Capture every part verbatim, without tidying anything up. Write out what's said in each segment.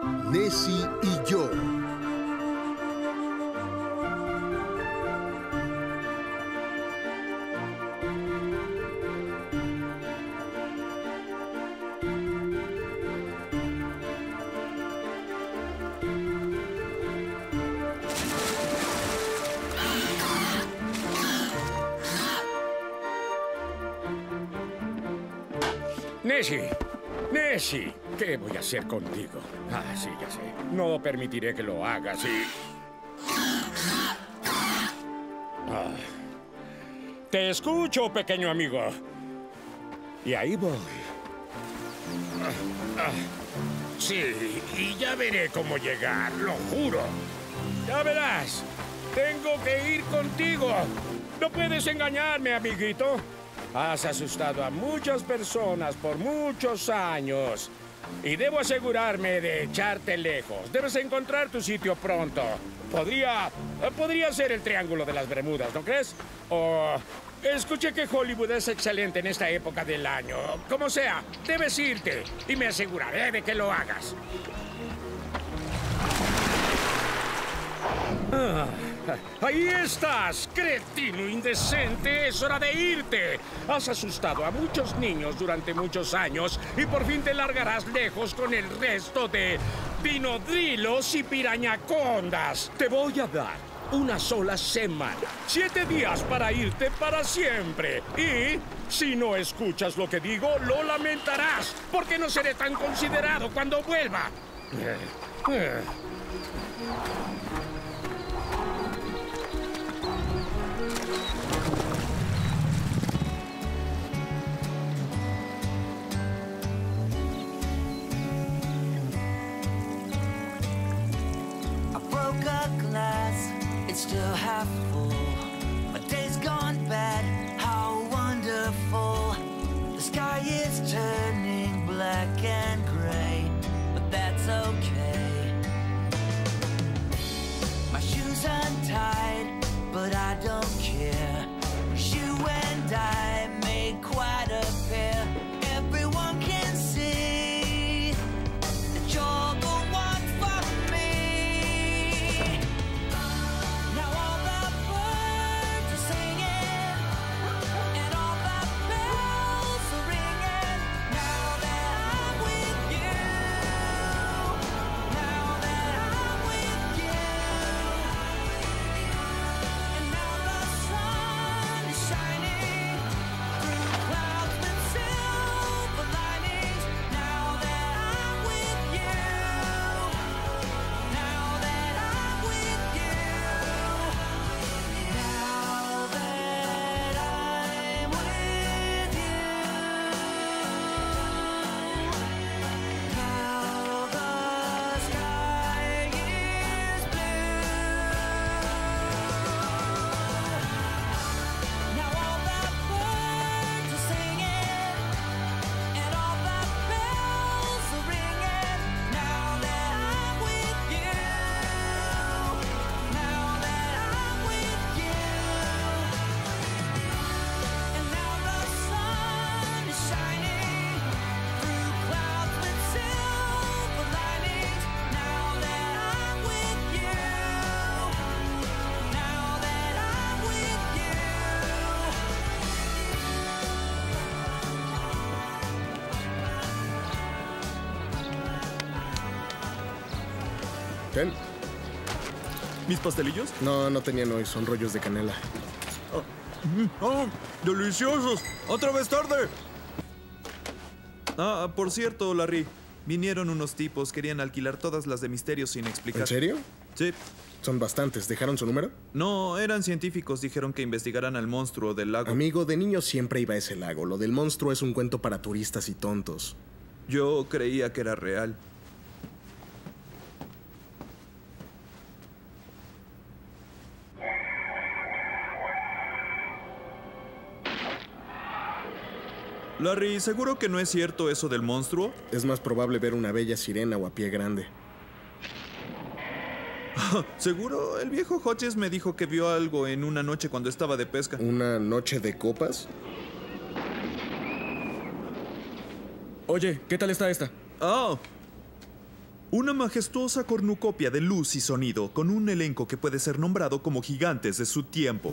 Nessie y yo. Nessie, Nessie, ¿qué voy a hacer contigo? Ah, sí, ya sé. No permitiré que lo hagas y... Ah. Te escucho, pequeño amigo. Y ahí voy. Ah, ah. Sí, y ya veré cómo llegar, lo juro. Ya verás. Tengo que ir contigo. No puedes engañarme, amiguito. Has asustado a muchas personas por muchos años. Y debo asegurarme de echarte lejos. Debes encontrar tu sitio pronto. Podría... Podría ser el Triángulo de las Bermudas, ¿no crees? O... Escuché que Hollywood es excelente en esta época del año. Como sea, debes irte. Y me aseguraré de que lo hagas. Ah, ahí estás, cretino indecente. Es hora de irte. Has asustado a muchos niños durante muchos años y por fin te largarás lejos con el resto de dinodrilos y pirañacondas. Te voy a dar una sola semana, siete días para irte para siempre. Y si no escuchas lo que digo, lo lamentarás, porque no seré tan considerado cuando vuelva. It's still half full. My day's gone bad, how wonderful. The sky is turning black and gray, but that's okay. My shoes untied, but I don't care. You and I made quite a pair. Everyone can see that you're the one for me. Now all the birds are singing and all the bells are ringing. Now that I'm with you, now that I'm with you, and now the sun is shining through clouds with silver linings. Now that I'm with you, now that I'm with you, now that I'm with you, now the sky is blue. Now all the birds are singing and all the bells are ringing. Now that I'm with you, now that I'm with you, and now the sun is shining through clouds with silver linings. Now that I'm with you, now that I'm with you. ¿Ten? ¿Mis pastelillos? No, no tenían hoy, son rollos de canela. ¡Oh! ¡Deliciosos! ¡Otra vez tarde! Ah, por cierto, Larry. Vinieron unos tipos, querían alquilar todas las de misterios sin explicar. ¿En serio? Sí. Son bastantes. ¿Dejaron su número? No, eran científicos, dijeron que investigaran al monstruo del lago. Amigo, de niño siempre iba a ese lago. Lo del monstruo es un cuento para turistas y tontos. Yo creía que era real. Larry, ¿seguro que no es cierto eso del monstruo? Es más probable ver una bella sirena o a pie grande. ¿Seguro? El viejo Hodges me dijo que vio algo en una noche cuando estaba de pesca. ¿Una noche de copas? Oye, ¿qué tal está esta? ¡Oh! Una majestuosa cornucopia de luz y sonido con un elenco que puede ser nombrado como gigantes de su tiempo.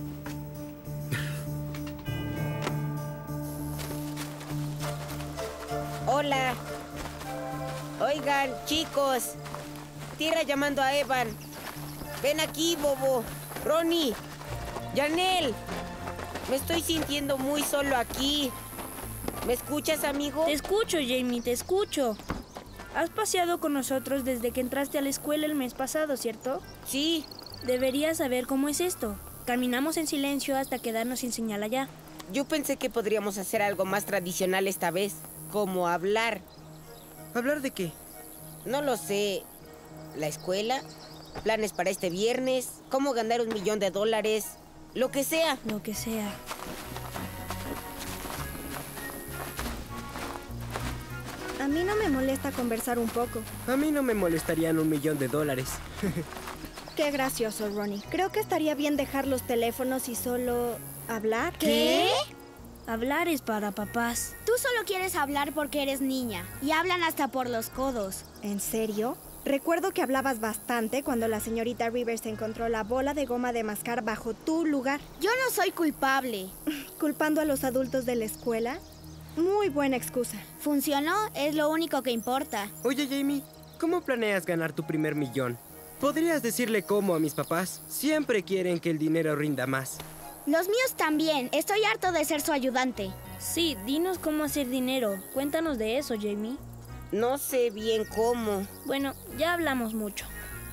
Hola. Oigan, chicos. Tierra llamando a Evan. Ven aquí, Bobo. Ronnie. Janelle. Me estoy sintiendo muy solo aquí. ¿Me escuchas, amigo? Te escucho, Jamie, te escucho. Has paseado con nosotros desde que entraste a la escuela el mes pasado, ¿cierto? Sí. Deberías saber cómo es esto. Caminamos en silencio hasta quedarnos sin señal allá. Yo pensé que podríamos hacer algo más tradicional esta vez. Como hablar. ¿Hablar de qué? No lo sé. ¿La escuela? ¿Planes para este viernes? ¿Cómo ganar un millón de dólares? Lo que sea. Lo que sea. A mí no me molesta conversar un poco. A mí no me molestarían un millón de dólares. Qué gracioso, Ronnie. Creo que estaría bien dejar los teléfonos y solo hablar. ¿Qué? Hablar es para papás. Tú solo quieres hablar porque eres niña. Y hablan hasta por los codos. ¿En serio? Recuerdo que hablabas bastante cuando la señorita Rivers encontró la bola de goma de mascar bajo tu lugar. Yo no soy culpable. ¿Culpando a los adultos de la escuela? Muy buena excusa. Funcionó, es lo único que importa. Oye, Jamie, ¿cómo planeas ganar tu primer millón? ¿Podrías decirle cómo a mis papás? Siempre quieren que el dinero rinda más. Los míos también. Estoy harto de ser su ayudante. Sí, dinos cómo hacer dinero. Cuéntanos de eso, Jamie. No sé bien cómo. Bueno, ya hablamos mucho.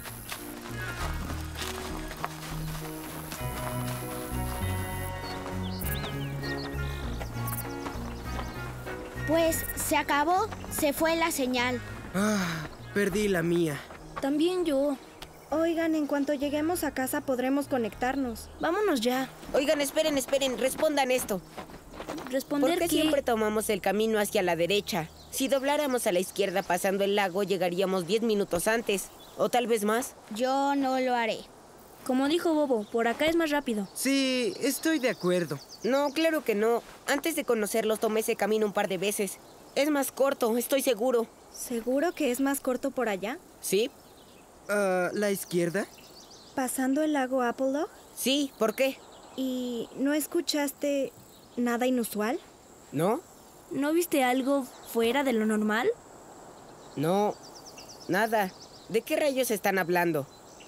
Pues se acabó, se fue la señal. Ah, perdí la mía. También yo. Oigan, en cuanto lleguemos a casa podremos conectarnos. Vámonos ya. Oigan, esperen, esperen, respondan esto. ¿Responder ¿Por qué qué? siempre tomamos el camino hacia la derecha? Si dobláramos a la izquierda pasando el lago, llegaríamos diez minutos antes. O tal vez más. Yo no lo haré. Como dijo Bobo, por acá es más rápido. Sí, estoy de acuerdo. No, claro que no. Antes de conocerlos tomé ese camino un par de veces. Es más corto, estoy seguro. ¿Seguro que es más corto por allá? ¿Sí? Uh, ¿La izquierda? ¿Pasando el lago Apple? Sí, ¿por qué? ¿Y no escuchaste nada inusual? ¿No? ¿No viste algo fuera de lo normal? No, nada. ¿De qué rayos están hablando?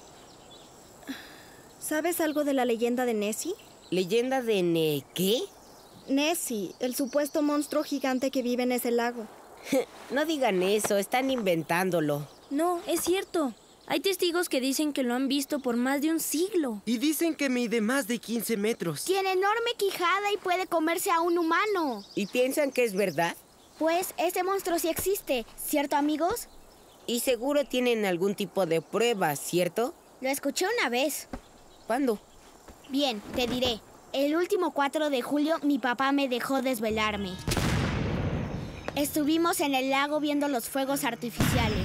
¿Sabes algo de la leyenda de Nessie? ¿Leyenda de Ne... qué? Nessie, el supuesto monstruo gigante que vive en ese lago. No digan eso, están inventándolo. No, es cierto. Hay testigos que dicen que lo han visto por más de un siglo. Y dicen que mide más de quince metros. Tiene enorme quijada y puede comerse a un humano. ¿Y piensan que es verdad? Pues ese monstruo sí existe, ¿cierto, amigos? Y seguro tienen algún tipo de pruebas, ¿cierto? Lo escuché una vez. ¿Cuándo? Bien, te diré. El último cuatro de julio mi papá me dejó desvelarme. Estuvimos en el lago viendo los fuegos artificiales.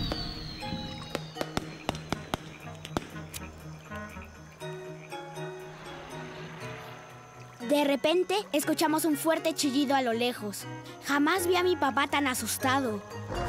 De repente, escuchamos un fuerte chillido a lo lejos. Jamás vi a mi papá tan asustado.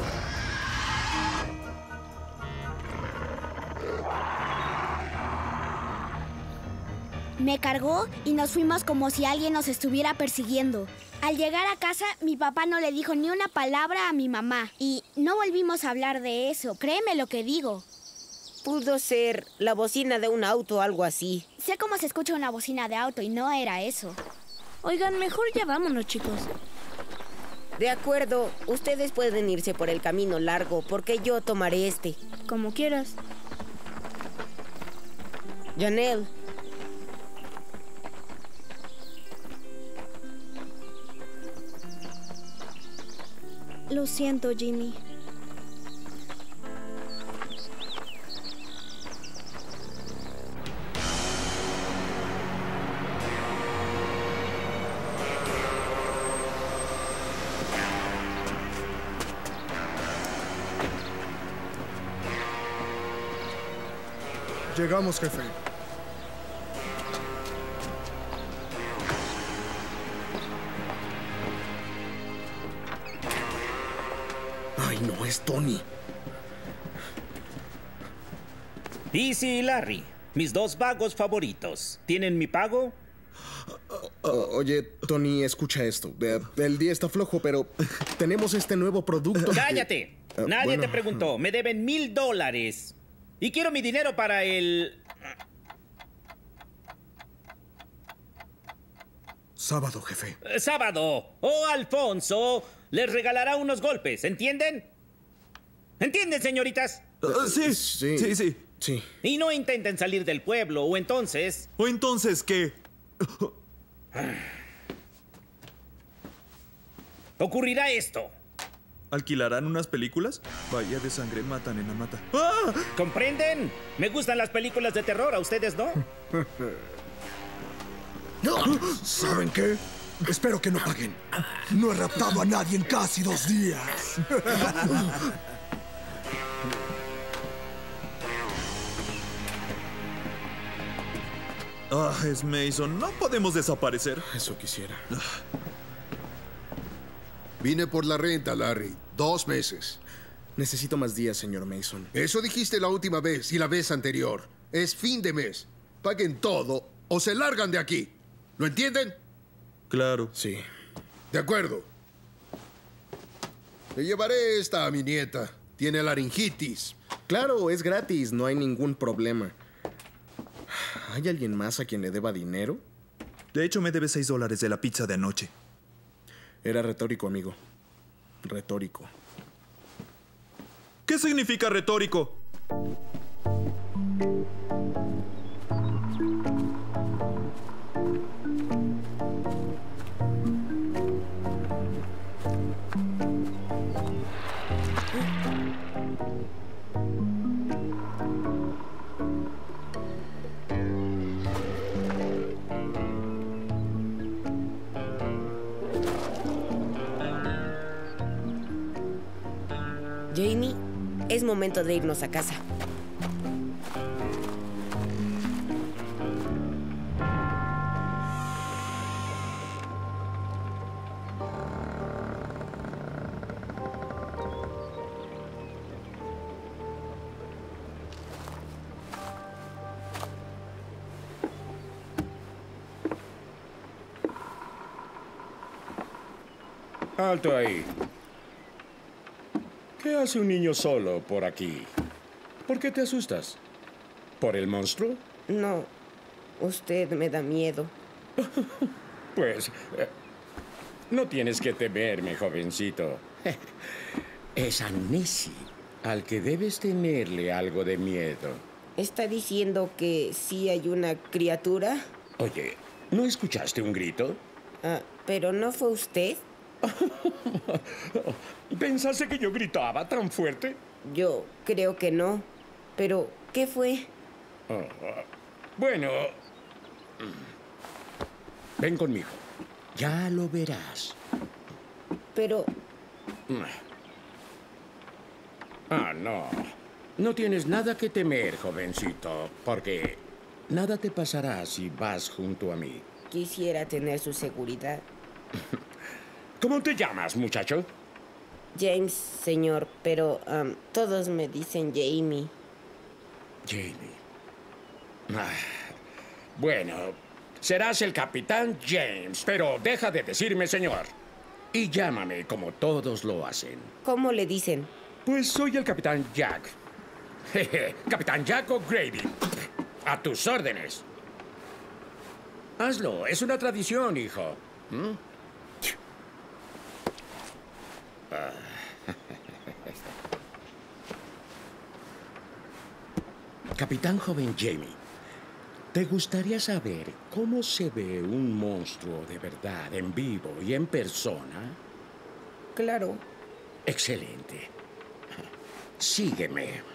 Me cargó y nos fuimos como si alguien nos estuviera persiguiendo. Al llegar a casa, mi papá no le dijo ni una palabra a mi mamá. Y no volvimos a hablar de eso, créeme lo que digo. Pudo ser la bocina de un auto o algo así. Sé cómo se escucha una bocina de auto y no era eso. Oigan, mejor ya vámonos, chicos. De acuerdo, ustedes pueden irse por el camino largo porque yo tomaré este. Como quieras. Janelle. Lo siento, Jimmy. Llegamos, jefe. Ay, no, es Tony. Easy y Larry, mis dos vagos favoritos. ¿Tienen mi pago? O- oye, Tony, escucha esto. Eh, El día está flojo, pero tenemos este nuevo producto. que- ¡Cállate! Eh, Nadie bueno, te preguntó. Me deben mil dólares. Y quiero mi dinero para el... Sábado, jefe. eh, sábado. O Alfonso les regalará unos golpes, ¿entienden? ¿Entienden, señoritas? Uh, sí, Sí. sí, sí. Sí. Y no intenten salir del pueblo, o entonces... ¿O entonces qué? ocurrirá esto. ¿Alquilarán unas películas? Bahía de sangre mata, nena mata. ¡Ah! ¿Comprenden? Me gustan las películas de terror, ¿a ustedes no? ¿Saben qué? Espero que no paguen. No he raptado a nadie en casi dos días. Ah, es Mason. No podemos desaparecer. Eso quisiera. Vine por la renta, Larry. Dos meses. Necesito más días, señor Mason. Eso dijiste la última vez y la vez anterior. Es fin de mes. Paguen todo o se largan de aquí. ¿Lo entienden? Claro. Sí. De acuerdo. Le llevaré esta a mi nieta. Tiene laringitis. Claro, es gratis, no hay ningún problema. ¿Hay alguien más a quien le deba dinero? De hecho, me debe seis dólares de la pizza de anoche. Era retórico, amigo. Retórico. ¿Qué significa retórico? Jamie, es momento de irnos a casa. Alto ahí. ¿Qué hace un niño solo por aquí? ¿Por qué te asustas? ¿Por el monstruo? No, usted me da miedo. Pues, eh, no tienes que temerme, jovencito. Es a Nessie al que debes tenerle algo de miedo. ¿Está diciendo que sí hay una criatura? Oye, ¿no escuchaste un grito? Ah, ¿pero no fue usted? ¿Pensaste que yo gritaba tan fuerte? Yo creo que no. Pero, ¿qué fue? Oh, bueno, ven conmigo. Ya lo verás. Pero, Ah, no. No tienes nada que temer, jovencito, porque nada te pasará si vas junto a mí. quisiera tener su seguridad. ¿Cómo te llamas, muchacho? James, señor, pero um, todos me dicen Jamie. Jamie. Ah, bueno, serás el capitán James, pero deja de decirme señor. Y llámame como todos lo hacen. ¿Cómo le dicen? Pues soy el capitán Jack. Jeje, Capitán Jack O'Grady. A tus órdenes. Hazlo, es una tradición, hijo. ¿Mm? Ah. Capitán joven Jamie, ¿te gustaría saber cómo se ve un monstruo de verdad en vivo y en persona? Claro. Excelente. Sígueme.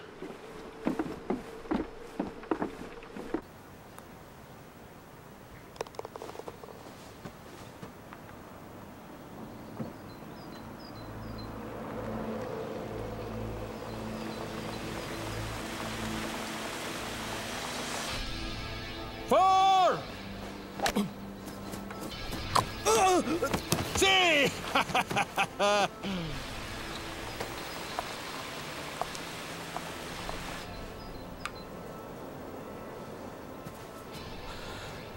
¡Ford! ¡Sí!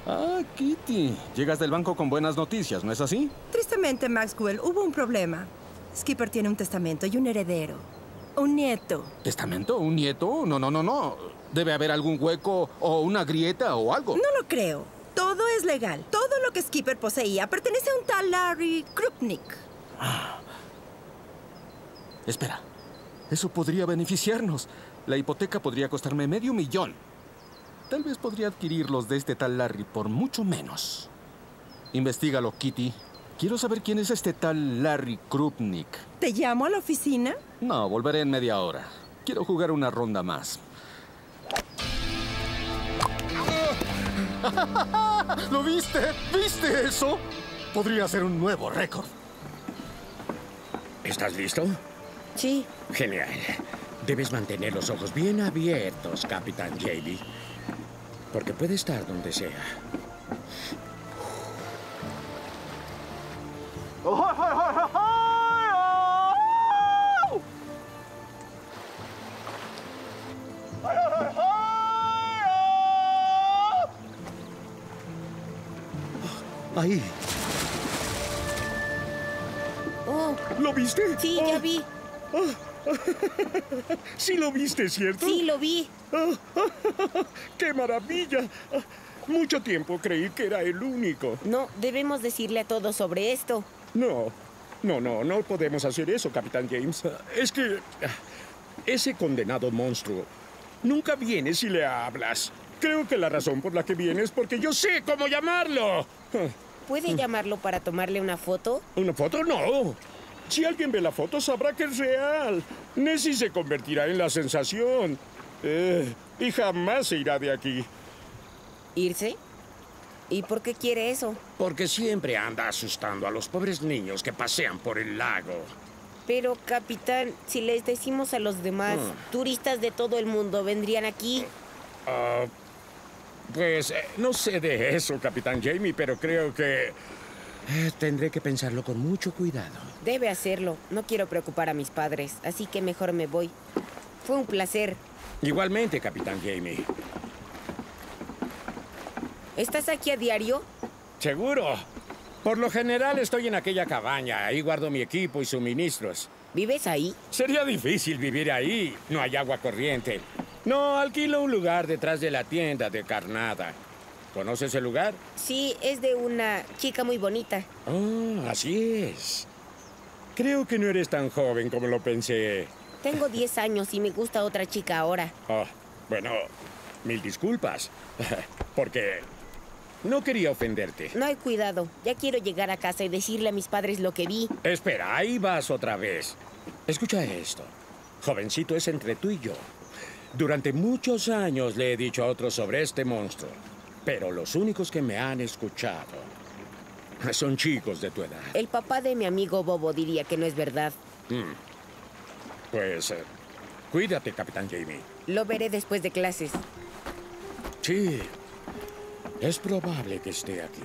Ah, Kitty. Llegas del banco con buenas noticias, ¿no es así? Tristemente, Maxwell, hubo un problema. Skipper tiene un testamento y un heredero. Un nieto. ¿Testamento? ¿Un nieto? No, no, no, no. Debe haber algún hueco o una grieta o algo. No lo creo. Todo es legal. Todo lo que Skipper poseía pertenece a un tal Larry Krupnik. Ah. Espera. Eso podría beneficiarnos. La hipoteca podría costarme medio millón. Tal vez podría adquirirlos de este tal Larry por mucho menos. Investígalo, Kitty. Quiero saber quién es este tal Larry Krupnik. ¿Te llamo a la oficina? No, volveré en media hora. Quiero jugar una ronda más. ¿Lo viste? ¿Viste eso? Podría ser un nuevo récord. ¿Estás listo? Sí. Genial. Debes mantener los ojos bien abiertos, Capitán Jamie. Porque puede estar donde sea. Ahí. Oh. ¿Lo viste? Sí, oh. ya vi. Oh. Sí lo viste, ¿cierto? Sí, lo vi. Oh. ¡Qué maravilla! Mucho tiempo creí que era el único. No, debemos decirle a todos sobre esto. No, no, no, no podemos hacer eso, Capitán James. Es que ese condenado monstruo nunca viene si le hablas. Creo que la razón por la que viene es porque yo sé cómo llamarlo. ¿Puede llamarlo para tomarle una foto? ¿Una foto? No. Si alguien ve la foto, sabrá que es real. Nessie se convertirá en la sensación. Eh, y jamás se irá de aquí. ¿Irse? ¿Y por qué quiere eso? Porque siempre anda asustando a los pobres niños que pasean por el lago. Pero, capitán, si les decimos a los demás, mm. turistas de todo el mundo vendrían aquí. Uh, pues eh, no sé de eso, Capitán Jamie, pero creo que eh, tendré que pensarlo con mucho cuidado. Debe hacerlo. No quiero preocupar a mis padres, así que mejor me voy. Fue un placer. Igualmente, Capitán Jamie. ¿Estás aquí a diario? Seguro. Por lo general estoy en aquella cabaña. Ahí guardo mi equipo y suministros. ¿Vives ahí? Sería difícil vivir ahí. No hay agua corriente. No, alquilo un lugar detrás de la tienda de carnada. ¿Conoces el lugar? Sí, es de una chica muy bonita. Oh, así es. Creo que no eres tan joven como lo pensé. Tengo diez años y me gusta otra chica ahora. Oh, bueno, mil disculpas. Porque no quería ofenderte. No hay cuidado. Ya quiero llegar a casa y decirle a mis padres lo que vi. Espera, ahí vas otra vez. Escucha esto. Jovencito, es entre tú y yo. Durante muchos años le he dicho a otros sobre este monstruo. Pero los únicos que me han escuchado son chicos de tu edad. El papá de mi amigo Bobo diría que no es verdad. Mm. Pues, eh, cuídate, Capitán Jamie. Lo veré después de clases. Sí, es probable que esté aquí.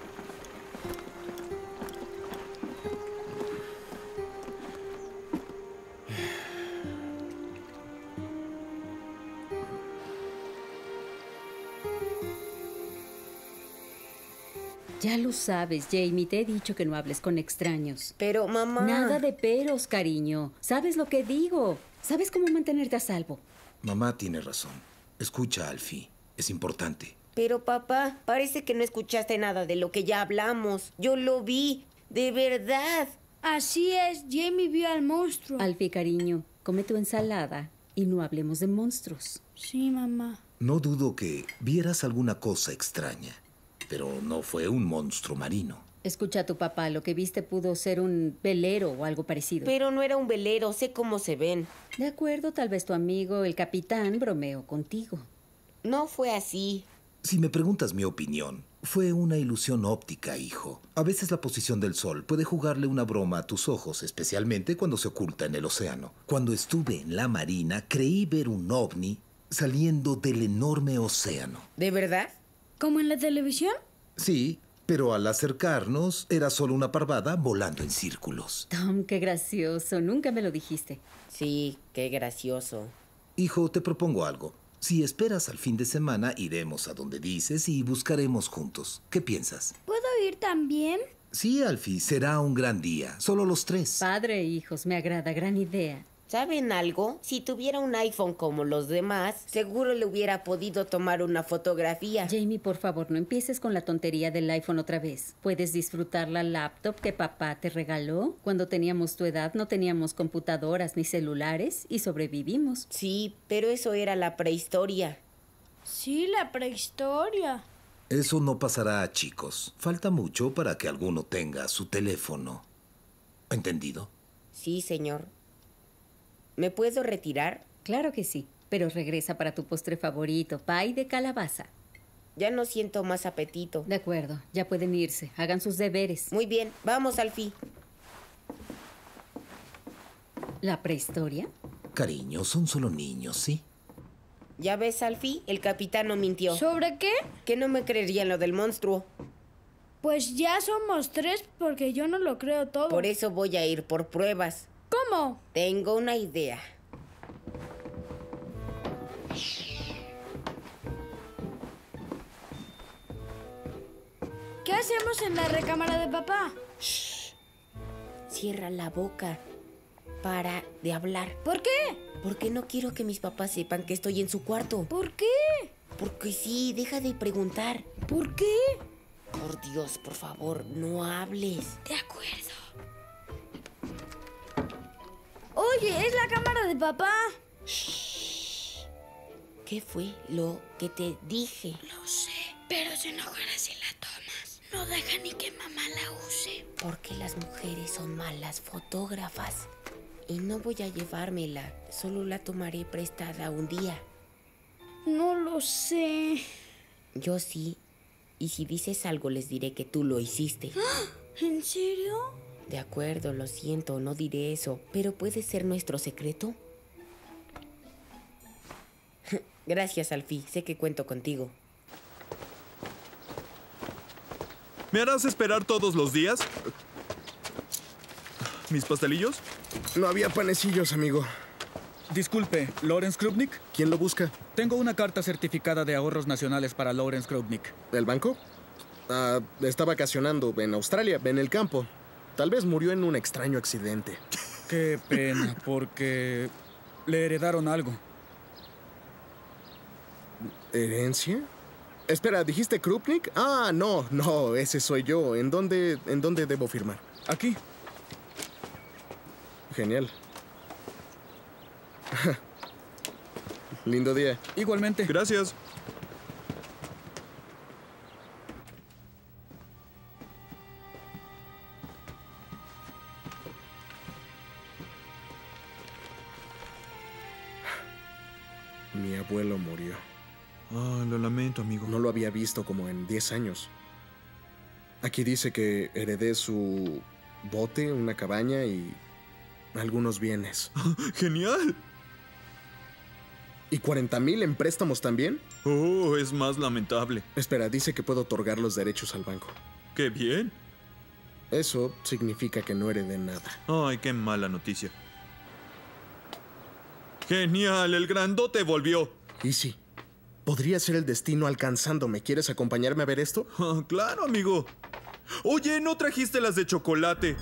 Ya lo sabes, Jamie. Te he dicho que no hables con extraños. Pero, mamá... Nada de peros, cariño. ¿Sabes lo que digo? ¿Sabes cómo mantenerte a salvo? Mamá tiene razón. Escucha, Alfie. Es importante. Pero, papá, parece que no escuchaste nada de lo que ya hablamos. Yo lo vi. De verdad. Así es. Jamie vio al monstruo. Alfie, cariño, come tu ensalada y no hablemos de monstruos. Sí, mamá. No dudo que vieras alguna cosa extraña. Pero no fue un monstruo marino. Escucha a tu papá, lo que viste pudo ser un velero o algo parecido. Pero no era un velero, sé cómo se ven. De acuerdo, tal vez tu amigo, el capitán, bromeó contigo. No fue así. Si me preguntas mi opinión, fue una ilusión óptica, hijo. A veces la posición del sol puede jugarle una broma a tus ojos, especialmente cuando se oculta en el océano. Cuando estuve en la marina, creí ver un ovni saliendo del enorme océano. ¿De verdad? ¿Como en la televisión? Sí, pero al acercarnos era solo una parvada volando en círculos. Tom, qué gracioso. Nunca me lo dijiste. Sí, qué gracioso. Hijo, te propongo algo. Si esperas al fin de semana, iremos a donde dices y buscaremos juntos. ¿Qué piensas? ¿Puedo ir también? Sí, Alfie, será un gran día. Solo los tres. Padre e hijos, me agrada, gran idea. ¿Saben algo? Si tuviera un iPhone como los demás, seguro le hubiera podido tomar una fotografía. Jamie, por favor, no empieces con la tontería del iPhone otra vez. ¿Puedes disfrutar la laptop que papá te regaló? Cuando teníamos tu edad no teníamos computadoras ni celulares y sobrevivimos. Sí, pero eso era la prehistoria. Sí, la prehistoria. Eso no pasará, chicos. Falta mucho para que alguno tenga su teléfono. ¿Entendido? Sí, señor. ¿Me puedo retirar? Claro que sí, pero regresa para tu postre favorito, pie de calabaza. Ya no siento más apetito. De acuerdo, ya pueden irse. Hagan sus deberes. Muy bien, vamos, Alfie. ¿La prehistoria? Cariño, son solo niños, ¿sí? ¿Ya ves, Alfie? El capitán no mintió. ¿Sobre qué? Que no me creerían lo del monstruo. Pues ya somos tres porque yo no lo creo todo. Por eso voy a ir por pruebas. ¿Cómo? Tengo una idea. ¿Qué hacemos en la recámara de papá? Shh. Cierra la boca. Para de hablar. ¿Por qué? Porque no quiero que mis papás sepan que estoy en su cuarto. ¿Por qué? Porque sí, deja de preguntar. ¿Por qué? Por Dios, por favor, no hables. De acuerdo. Oye, es la cámara de papá. Shh. ¿Qué fue lo que te dije? No sé, pero se enojará si la tomas. No deja ni que mamá la use. Porque las mujeres son malas fotógrafas. Y no voy a llevármela. Solo la tomaré prestada un día. No lo sé. Yo sí. Y si dices algo, les diré que tú lo hiciste. ¿En serio? De acuerdo, lo siento, no diré eso. ¿Pero puede ser nuestro secreto? Gracias, Alfie. Sé que cuento contigo. ¿Me harás esperar todos los días? ¿Mis pastelillos? No había panecillos, amigo. Disculpe, ¿Lawrence Krupnik? ¿Quién lo busca? Tengo una carta certificada de ahorros nacionales para Lawrence Krupnik. ¿El banco? Ah, está vacacionando en Australia, en el campo. Tal vez murió en un extraño accidente. Qué pena, porque le heredaron algo. ¿Herencia? Espera, ¿dijiste Krupnik? Ah, no, no, ese soy yo. ¿En dónde, en dónde debo firmar? Aquí. Genial. Lindo día. Igualmente. Gracias. Mi abuelo murió. Ah, lo lamento, amigo. No lo había visto como en diez años. Aquí dice que heredé su bote, una cabaña y algunos bienes. ¡Genial! ¿Y cuarenta mil en préstamos también? Oh, es más lamentable. Espera, dice que puedo otorgar los derechos al banco. ¡Qué bien! Eso significa que no heredé nada. Ay, qué mala noticia. ¡Genial! El grandote volvió. Y sí, podría ser el destino alcanzándome. ¿Quieres acompañarme a ver esto? Oh, claro, amigo. Oye, ¿no trajiste las de chocolate?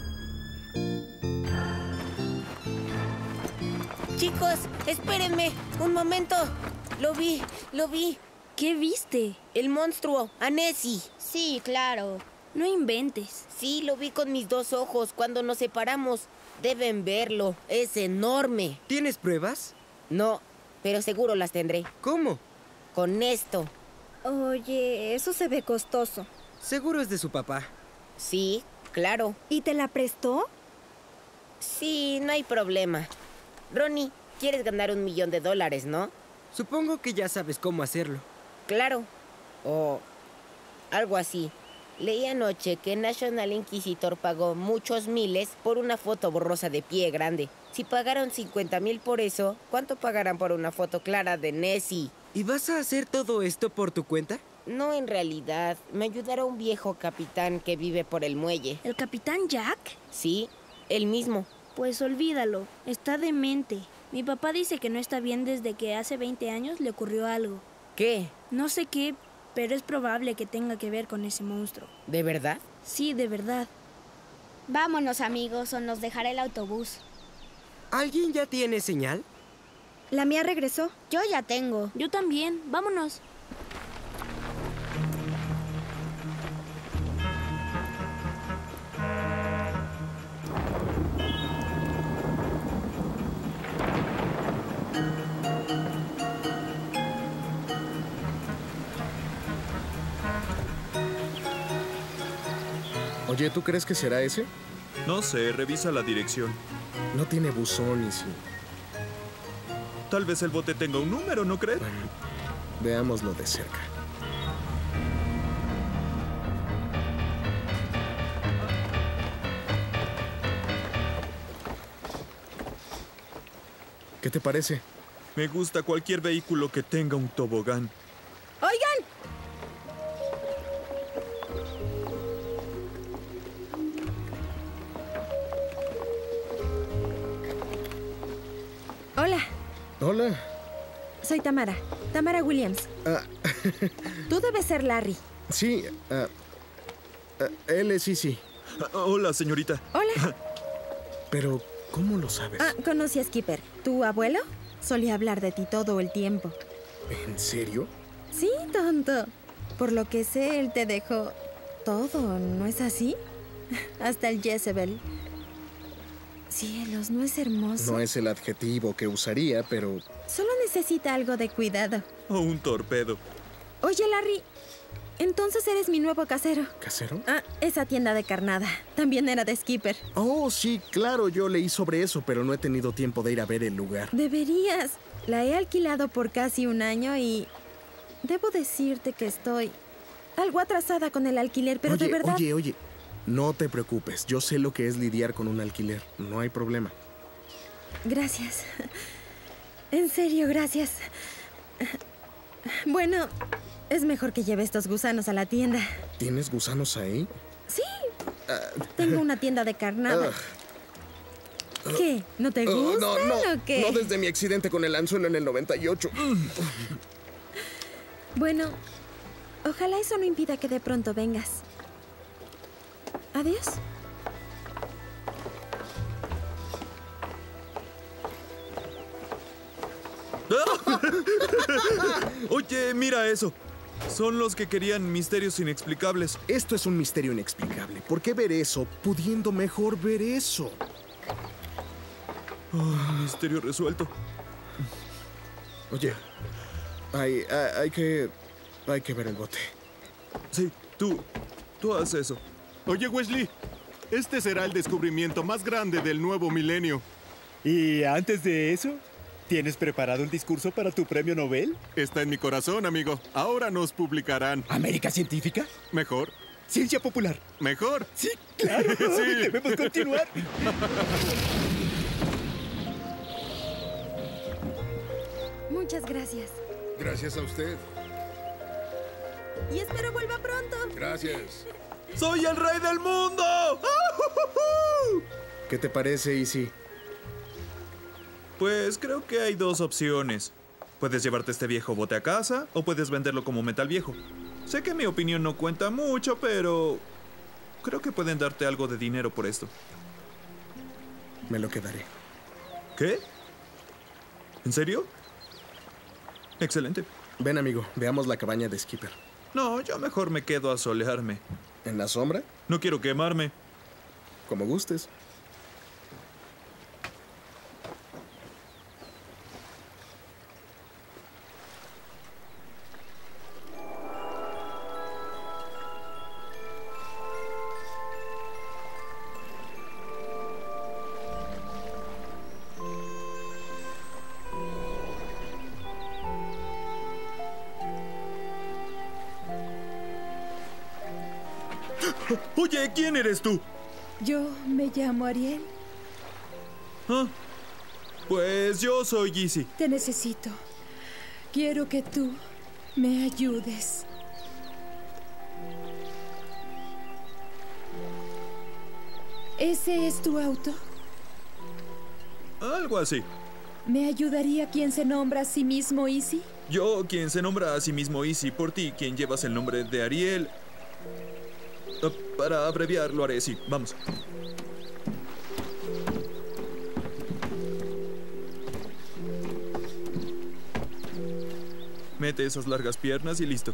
Chicos, espérenme. Un momento. Lo vi, lo vi. ¿Qué viste? El monstruo, a Nessie. Sí, claro. No inventes. Sí, lo vi con mis dos ojos cuando nos separamos. Deben verlo. Es enorme. ¿Tienes pruebas? No, pero seguro las tendré. ¿Cómo? Con esto. Oye, eso se ve costoso. Seguro es de su papá. Sí, claro. ¿Y te la prestó? Sí, no hay problema. Ronnie, quieres ganar un millón de dólares, ¿no? Supongo que ya sabes cómo hacerlo. Claro. O algo así. Leí anoche que National Inquisitor pagó muchos miles por una foto borrosa de pie grande. Si pagaron cincuenta mil por eso, ¿cuánto pagarán por una foto clara de Nessie? ¿Y vas a hacer todo esto por tu cuenta? No, en realidad. Me ayudará un viejo capitán que vive por el muelle. ¿El capitán Jack? Sí, él mismo. Pues olvídalo. Está demente. Mi papá dice que no está bien desde que hace veinte años le ocurrió algo. ¿Qué? No sé qué, pero es probable que tenga que ver con ese monstruo. ¿De verdad? Sí, de verdad. Vámonos, amigos, o nos dejará el autobús. ¿Alguien ya tiene señal? La mía regresó. Yo ya tengo. Yo también. Vámonos. Oye, ¿tú crees que será ese? No sé, revisa la dirección. No tiene buzón y sí. Tal vez el bote tenga un número, ¿no crees? Bueno, veámoslo de cerca. ¿Qué te parece? Me gusta cualquier vehículo que tenga un tobogán. ¡Oigan! Hola, Hola. soy Tamara. Tamara Williams. Ah, Tú debes ser Larry. sí, ah, ah, él es Izzy. Ah, hola, señorita. Hola. Pero, ¿cómo lo sabes? Ah, conocí a Skipper. ¿Tu abuelo? Solía hablar de ti todo el tiempo. ¿En serio? Sí, tonto. Por lo que sé, él te dejó todo, ¿no es así? Hasta el Jezebel. Cielos, ¿no es hermoso? No es el adjetivo que usaría, pero... Solo necesita algo de cuidado. O un torpedo. Oye, Larry, entonces eres mi nuevo casero. ¿Casero? Ah, esa tienda de carnada. También era de Skipper. Oh, sí, claro, yo leí sobre eso, pero no he tenido tiempo de ir a ver el lugar. Deberías. La he alquilado por casi un año y... Debo decirte que estoy algo atrasada con el alquiler, pero oye, de verdad... Oye, oye, no te preocupes. Yo sé lo que es lidiar con un alquiler. No hay problema. Gracias. En serio, gracias. Bueno, es mejor que lleve estos gusanos a la tienda. ¿Tienes gusanos ahí? Sí. Tengo una tienda de carnada. Uh, ¿Qué? ¿No te uh, gustan no, no, o qué? no desde mi accidente con el anzuelo en el noventa y ocho. Bueno, ojalá eso no impida que de pronto vengas. Adiós. Oye, mira eso. Son los que querían misterios inexplicables. Esto es un misterio inexplicable. ¿Por qué ver eso pudiendo mejor ver eso? Oh, misterio resuelto. Oye, hay, hay, hay que... Hay que ver el bote. Sí, tú... Tú haz eso. Oye, Wesley, este será el descubrimiento más grande del nuevo milenio. ¿Y antes de eso? ¿Tienes preparado un discurso para tu premio Nobel? Está en mi corazón, amigo. Ahora nos publicarán. ¿América Científica? Mejor. ¿Ciencia popular? Mejor. Sí, claro. Sí. Debemos continuar. Muchas gracias. Gracias a usted. Y espero vuelva pronto. Gracias. ¡Soy el rey del mundo! ¿Qué te parece, Izzy? Pues creo que hay dos opciones. Puedes llevarte este viejo bote a casa o puedes venderlo como metal viejo. Sé que mi opinión no cuenta mucho, pero creo que pueden darte algo de dinero por esto. Me lo quedaré. ¿Qué? ¿En serio? Excelente. Ven, amigo, veamos la cabaña de Skipper. No, yo mejor me quedo a solearme. ¿En la sombra? No quiero quemarme. Como gustes. Oye, ¿quién eres tú? Yo me llamo Ariel. Ah, pues yo soy Izzy. Te necesito. Quiero que tú me ayudes. ¿Ese es tu auto? Algo así. ¿Me ayudaría quien se nombra a sí mismo Easy? Yo, quien se nombra a sí mismo Easy, por ti, quien llevas el nombre de Ariel. Uh, para abreviar, lo haré, sí. Vamos. Mete esas largas piernas y listo.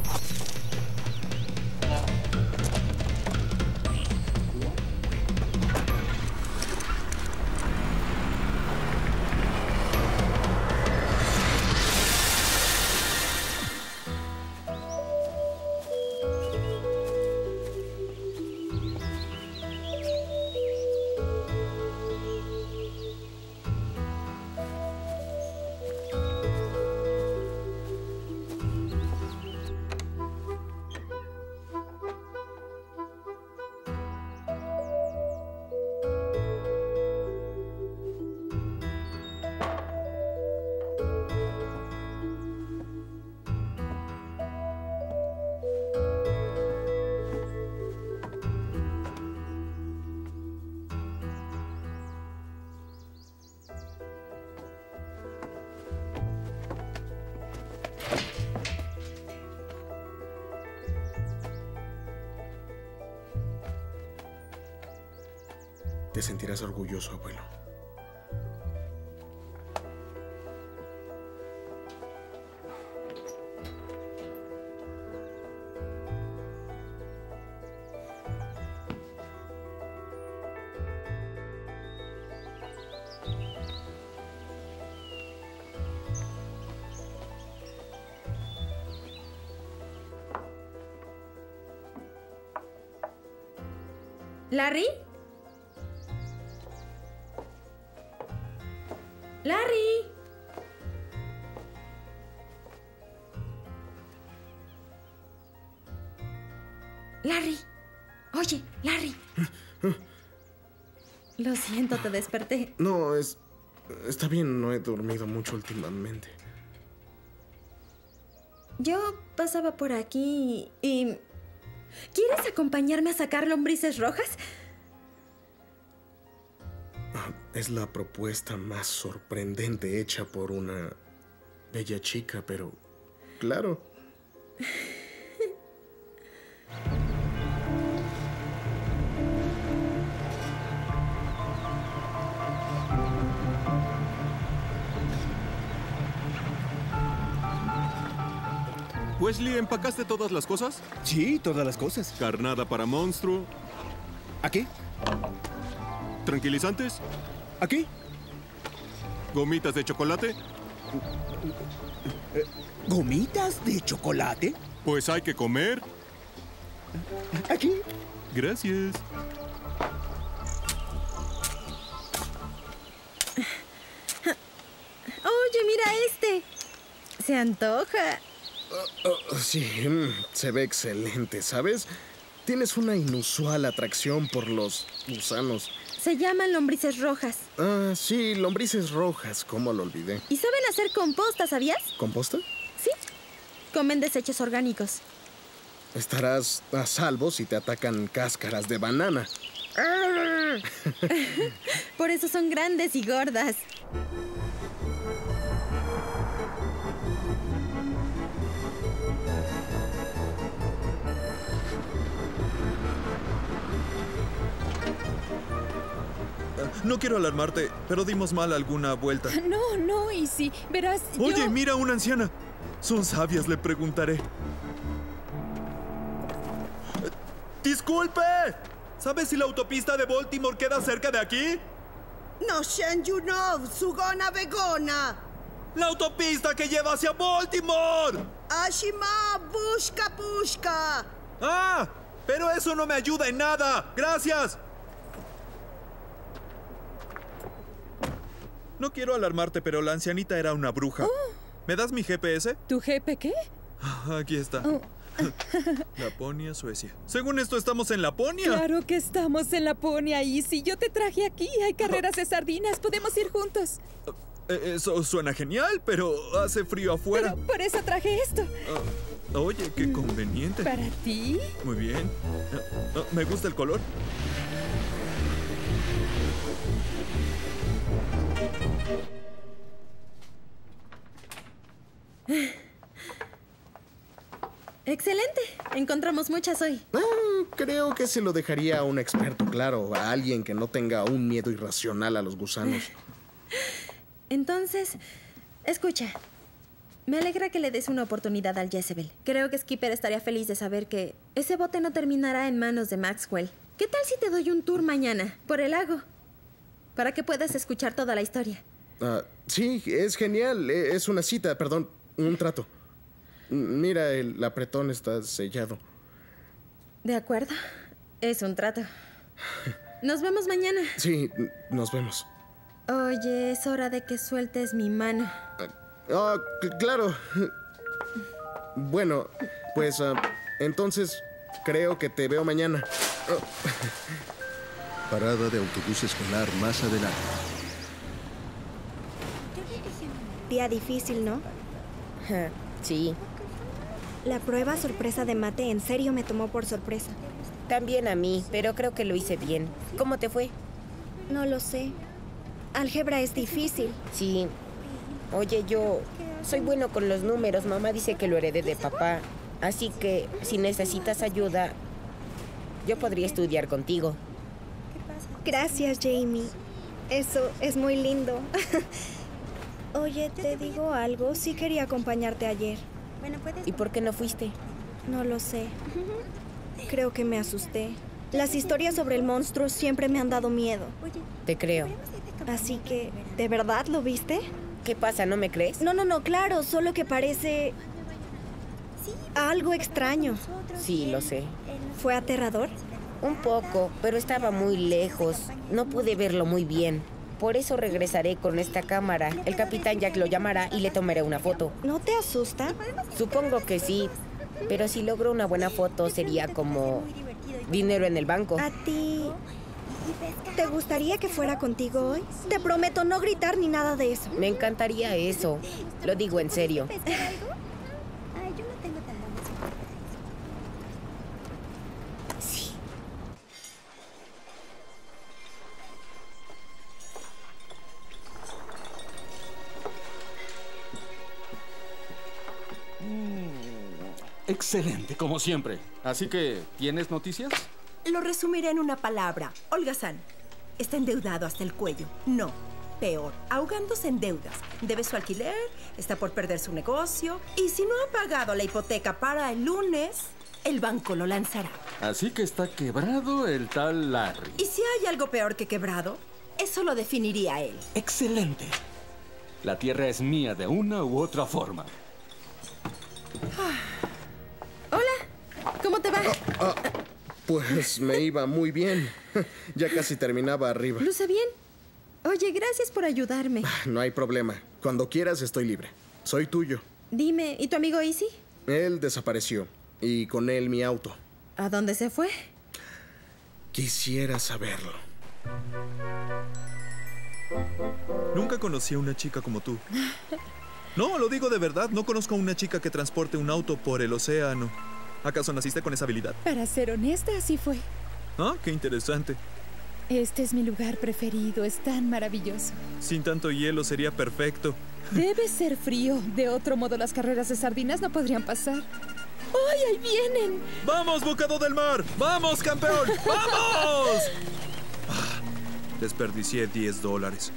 Te sentirás orgulloso, abuelo. ¿Larry? ¡Larry! ¡Larry! Oye, Larry. Lo siento, te desperté. No, es... Está bien, no he dormido mucho últimamente. Yo pasaba por aquí y... ¿Quieres acompañarme a sacar lombrices rojas? Es la propuesta más sorprendente hecha por una bella chica, pero... Claro. Wesley, ¿empacaste todas las cosas? Sí, todas las cosas. Carnada para monstruo. ¿Aquí? ¿Tranquilizantes? ¿Aquí? ¿Gomitas de chocolate? ¿Gomitas de chocolate? Pues hay que comer. ¿Aquí? Gracias. Oye, mira este. Se antoja. Uh, uh, sí, mm, se ve excelente, ¿sabes? Tienes una inusual atracción por los gusanos. Se llaman lombrices rojas. Ah, sí, lombrices rojas, ¿cómo lo olvidé? Y saben hacer composta, ¿sabías? ¿Composta? Sí. Comen desechos orgánicos. Estarás a salvo si te atacan cáscaras de banana. Por eso son grandes y gordas. No quiero alarmarte, pero dimos mal alguna vuelta. No, no, Easy. Verás, Oye, yo... mira una anciana. Son sabias, le preguntaré. ¡Disculpe! ¿Sabes si la autopista de Baltimore queda cerca de aquí? No Shenjunov, Sugona Begona. ¡La autopista que lleva hacia Baltimore! Ashima, busca, busca. ¡Ah! Pero eso no me ayuda en nada. ¡Gracias! No quiero alarmarte, pero la ancianita era una bruja. Oh. ¿Me das mi G P S? ¿Tu G P qué? Aquí está. Oh. Laponia, Suecia. Según esto, estamos en Laponia. Claro que estamos en Laponia, Easy. Yo te traje aquí. Hay carreras de sardinas. Podemos ir juntos. Eso suena genial, pero hace frío afuera. Pero por eso traje esto. Uh, oye, qué conveniente. ¿Para ti? Muy bien. Uh, uh, me gusta el color. Excelente. Encontramos muchas hoy. Ah, creo que se lo dejaría a un experto, claro, a alguien que no tenga un miedo irracional a los gusanos. Entonces, escucha. Me alegra que le des una oportunidad al Jezebel. Creo que Skipper estaría feliz de saber que ese bote no terminará en manos de Maxwell. ¿Qué tal si te doy un tour mañana por el lago? Para que puedas escuchar toda la historia. Ah, sí, es genial. Es una cita, perdón, un trato. Mira, el apretón está sellado. De acuerdo. Es un trato. Nos vemos mañana. Sí, nos vemos. Oye, es hora de que sueltes mi mano. Ah, cl- claro. Bueno, pues ah, entonces creo que te veo mañana. Ah. Parada de autobús escolar más adelante. Día difícil, ¿no? Sí. La prueba sorpresa de mate en serio me tomó por sorpresa. También a mí, pero creo que lo hice bien. ¿Cómo te fue? No lo sé. Álgebra es difícil. Sí. Oye, yo soy bueno con los números. Mamá dice que lo heredé de papá. Así que si necesitas ayuda, yo podría estudiar contigo. Gracias, Jamie. Eso es muy lindo. Oye, te digo algo. Sí quería acompañarte ayer. ¿Y por qué no fuiste? No lo sé. Creo que me asusté. Las historias sobre el monstruo siempre me han dado miedo. Te creo. Así que, ¿de verdad lo viste? ¿Qué pasa? ¿No me crees? No, no, no, claro. Solo que parece algo extraño. Sí, lo sé. ¿Fue aterrador? Un poco, pero estaba muy lejos. No pude verlo muy bien. Por eso regresaré con esta cámara. El capitán Jack lo llamará y le tomaré una foto. ¿No te asusta? Supongo que sí. Pero si logro una buena foto sería como dinero en el banco. ¿A ti te gustaría que fuera contigo hoy? Te prometo no gritar ni nada de eso. Me encantaría eso. Lo digo en serio. Sí. Excelente, como siempre. Así que, ¿tienes noticias? Lo resumiré en una palabra. Olga-san está endeudado hasta el cuello. No, peor, ahogándose en deudas. Debe su alquiler, está por perder su negocio. Y si no ha pagado la hipoteca para el lunes, el banco lo lanzará. Así que está quebrado el tal Larry. Y si hay algo peor que quebrado, eso lo definiría él. Excelente. La tierra es mía de una u otra forma. Hola, ¿cómo te va? Ah, ah, pues me iba muy bien. Ya casi terminaba arriba. Luce bien. Oye, gracias por ayudarme. No hay problema. Cuando quieras estoy libre. Soy tuyo. Dime, ¿y tu amigo Easy? Él desapareció. Y con él mi auto. ¿A dónde se fue? Quisiera saberlo. Nunca conocí a una chica como tú. No, lo digo de verdad. No conozco a una chica que transporte un auto por el océano. ¿Acaso naciste con esa habilidad? Para ser honesta, así fue. Ah, qué interesante. Este es mi lugar preferido. Es tan maravilloso. Sin tanto hielo sería perfecto. Debe ser frío. De otro modo, las carreras de sardinas no podrían pasar. ¡Ay, ahí vienen! ¡Vamos, bocado del mar! ¡Vamos, campeón! ¡Vamos! Ah, desperdicié diez dólares.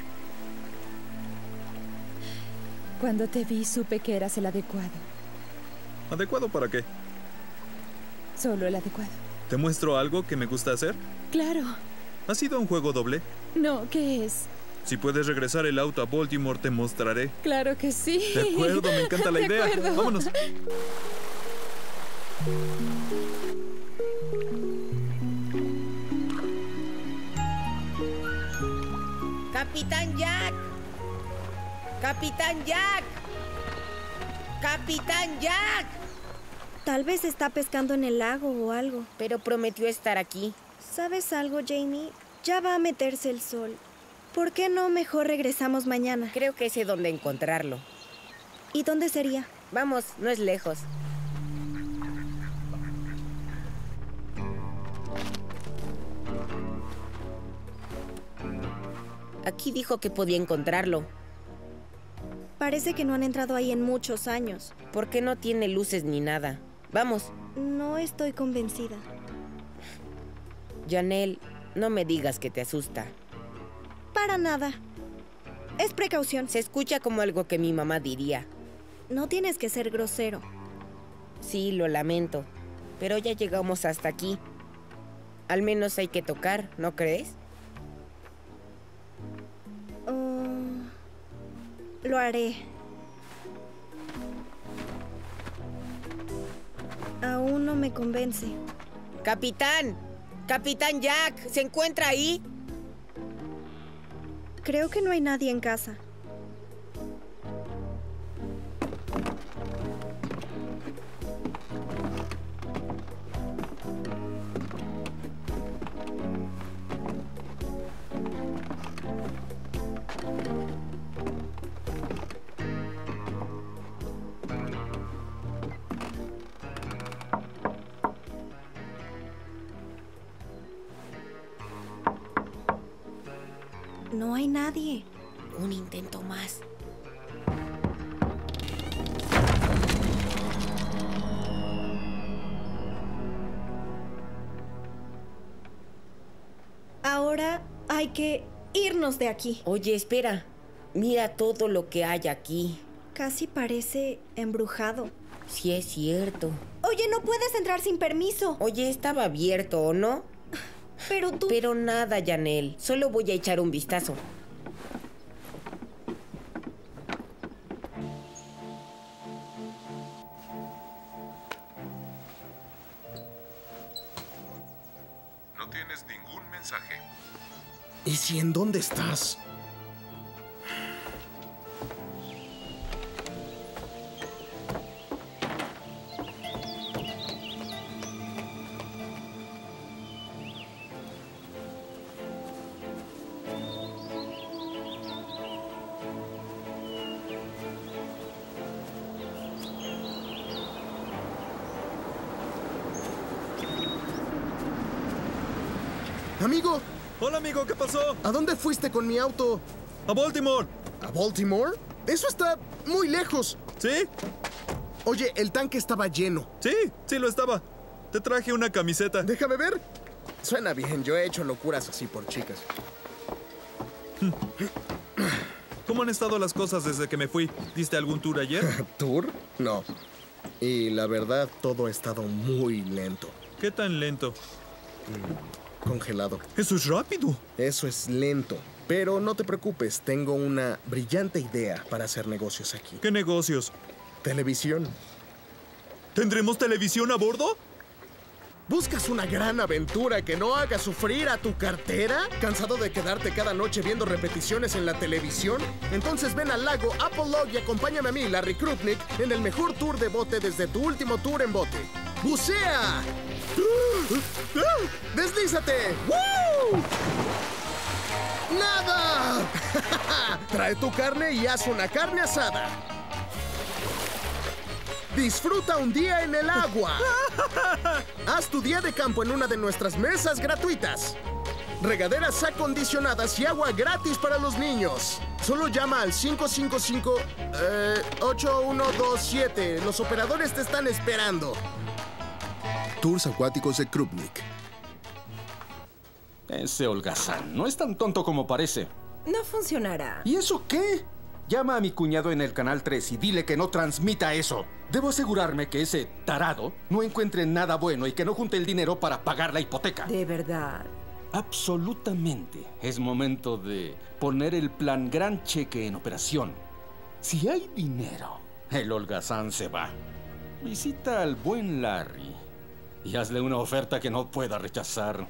Cuando te vi, supe que eras el adecuado. ¿Adecuado para qué? Solo el adecuado. ¿Te muestro algo que me gusta hacer? Claro. ¿Ha sido un juego doble? No, ¿qué es? Si puedes regresar el auto a Baltimore, te mostraré. Claro que sí. De acuerdo, me encanta la De idea. acuerdo. Vámonos. ¡Capitán Jack! ¡Capitán Jack! ¡Capitán Jack! Tal vez está pescando en el lago o algo. Pero prometió estar aquí. ¿Sabes algo, Jamie? Ya va a meterse el sol. ¿Por qué no mejor regresamos mañana? Creo que sé dónde encontrarlo. ¿Y dónde sería? Vamos, no es lejos. Aquí dijo que podía encontrarlo. Parece que no han entrado ahí en muchos años. ¿Por qué no tiene luces ni nada? Vamos. No estoy convencida. Janelle, no me digas que te asusta. Para nada. Es precaución. Se escucha como algo que mi mamá diría. No tienes que ser grosero. Sí, lo lamento. Pero ya llegamos hasta aquí. Al menos hay que tocar, ¿no crees? Uh, lo haré. Aún no me convence. ¡Capitán! ¡Capitán Jack! ¿Se encuentra ahí? Creo que no hay nadie en casa. No hay nadie. Un intento más. Ahora hay que irnos de aquí. Oye, espera. Mira todo lo que hay aquí. Casi parece embrujado. Sí, es cierto. Oye, no puedes entrar sin permiso. Oye, estaba abierto, ¿o no? Pero tú... Pero nada, Janelle. Solo voy a echar un vistazo. No tienes ningún mensaje. ¿Y si en dónde estás? Amigo. Hola, amigo, ¿qué pasó? ¿A dónde fuiste con mi auto? A Baltimore. ¿A Baltimore? Eso está muy lejos. ¿Sí? Oye, el tanque estaba lleno. Sí, sí lo estaba. Te traje una camiseta. Déjame ver. Suena bien, yo he hecho locuras así por chicas. ¿Cómo han estado las cosas desde que me fui? ¿Diste algún tour ayer? ¿Tour? No. Y la verdad, todo ha estado muy lento. ¿Qué tan lento? Mm, congelado. ¡Eso es rápido! Eso es lento. Pero no te preocupes, tengo una brillante idea para hacer negocios aquí. ¿Qué negocios? Televisión. ¿Tendremos televisión a bordo? ¿Buscas una gran aventura que no haga sufrir a tu cartera? ¿Cansado de quedarte cada noche viendo repeticiones en la televisión? Entonces ven al lago Apollo y acompáñame a mí, Larry Krupnik, en el mejor tour de bote desde tu último tour en bote. ¡Bucea! ¡Deslízate! ¡Woo! ¡Nada! Trae tu carne y haz una carne asada. Disfruta un día en el agua. Haz tu día de campo en una de nuestras mesas gratuitas. Regaderas acondicionadas y agua gratis para los niños. Solo llama al cinco cinco cinco, ocho uno dos siete. Los operadores te están esperando. Tours acuáticos de Krupnik. Ese holgazán no es tan tonto como parece. No funcionará. ¿Y eso qué? Llama a mi cuñado en el Canal tres y dile que no transmita eso. Debo asegurarme que ese tarado no encuentre nada bueno y que no junte el dinero para pagar la hipoteca. De verdad. Absolutamente. Es momento de poner el plan Gran Cheque en operación. Si hay dinero, el holgazán se va. Visita al buen Larry y hazle una oferta que no pueda rechazar.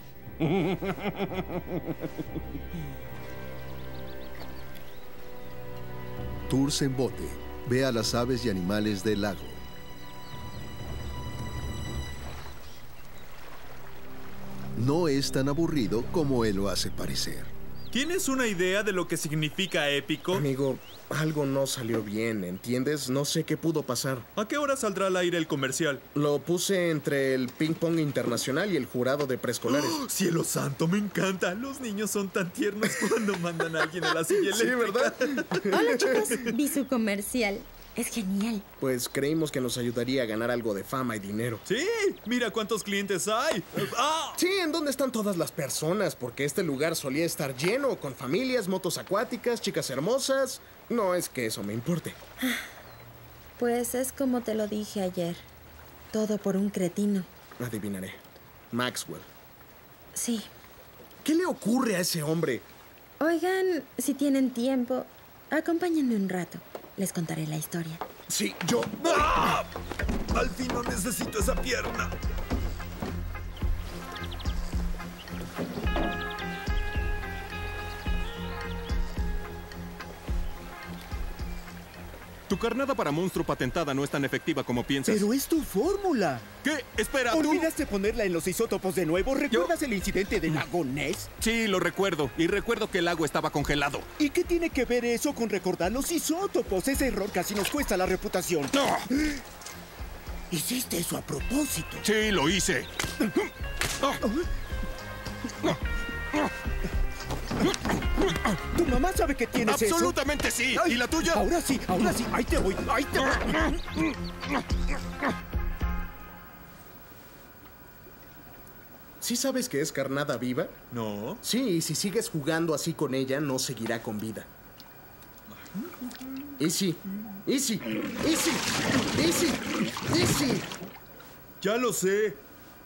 Tours en bote. Ve a las aves y animales del lago. No es tan aburrido como él lo hace parecer. ¿Tienes una idea de lo que significa épico? Amigo, algo no salió bien, ¿entiendes? No sé qué pudo pasar. ¿A qué hora saldrá al aire el comercial? Lo puse entre el ping pong internacional y el jurado de preescolares. ¡Oh, cielo santo, me encanta! Los niños son tan tiernos cuando mandan a alguien a la silla eléctrica. Sí, ¿verdad? Hola, chicos. Vi su comercial. Es genial. Pues creímos que nos ayudaría a ganar algo de fama y dinero. ¡Sí! ¡Mira cuántos clientes hay! ¡Ah! Sí, ¿en dónde están todas las personas? Porque este lugar solía estar lleno, con familias, motos acuáticas, chicas hermosas. No es que eso me importe. Pues es como te lo dije ayer. Todo por un cretino. Adivinaré. Maxwell. Sí. ¿Qué le ocurre a ese hombre? Oigan, si tienen tiempo, acompáñenme un rato. Les contaré la historia. Sí, yo... ¡Ah! Al fin no necesito esa pierna. Tu carnada para monstruo patentada no es tan efectiva como piensas. Pero es tu fórmula. ¿Qué? Espera, ¿tú? ¿Olvidaste ponerla en los isótopos de nuevo? ¿Recuerdas el incidente del lago Ness? Sí, lo recuerdo. Y recuerdo que el lago estaba congelado. ¿Y qué tiene que ver eso con recordar los isótopos? Ese error casi nos cuesta la reputación. ¡No! ¿Hiciste eso a propósito? Sí, lo hice. ¿Tu mamá sabe que tienes eso? ¡Absolutamente sí! Ay, ¿Y la tuya? Ahora sí, ahora sí. Ahí te voy, ahí te voy. ¿Sí sabes que es carnada viva? No. Sí, y si sigues jugando así con ella, no seguirá con vida. Easy, Easy, Easy, Easy, Easy. Ya lo sé.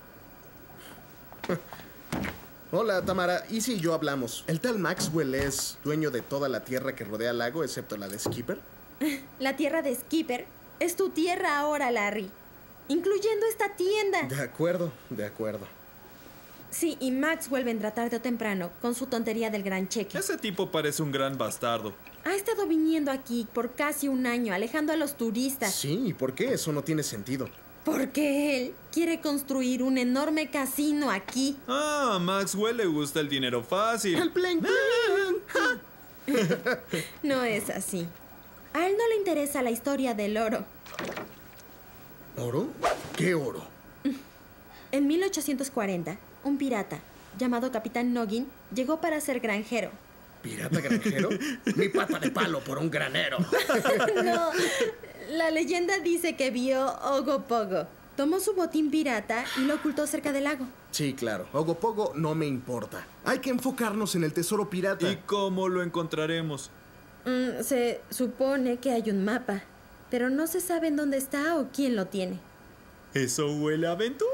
Hola, Tamara. Easy y yo hablamos. ¿El tal Maxwell es dueño de toda la tierra que rodea el lago, excepto la de Skipper? La tierra de Skipper es tu tierra ahora, Larry. Incluyendo esta tienda. De acuerdo, de acuerdo. Sí, y Maxwell vendrá tarde o temprano con su tontería del gran cheque. Ese tipo parece un gran bastardo. Ha estado viniendo aquí por casi un año, alejando a los turistas. Sí, ¿y por qué? Eso no tiene sentido. Porque él quiere construir un enorme casino aquí. Ah, a Maxwell le gusta el dinero fácil. ¡El plen plen! No es así. A él no le interesa la historia del oro. ¿Oro? ¿Qué oro? En mil ochocientos cuarenta, un pirata llamado Capitán Noggin llegó para ser granjero. ¿Pirata granjero? Mi pata de palo por un granero. No, la leyenda dice que vio Ogopogo. Tomó su botín pirata y lo ocultó cerca del lago. Sí, claro. Ogopogo no me importa. Hay que enfocarnos en el tesoro pirata. ¿Y cómo lo encontraremos? Mm, se supone que hay un mapa, pero no se sabe en dónde está o quién lo tiene. Eso huele a aventura.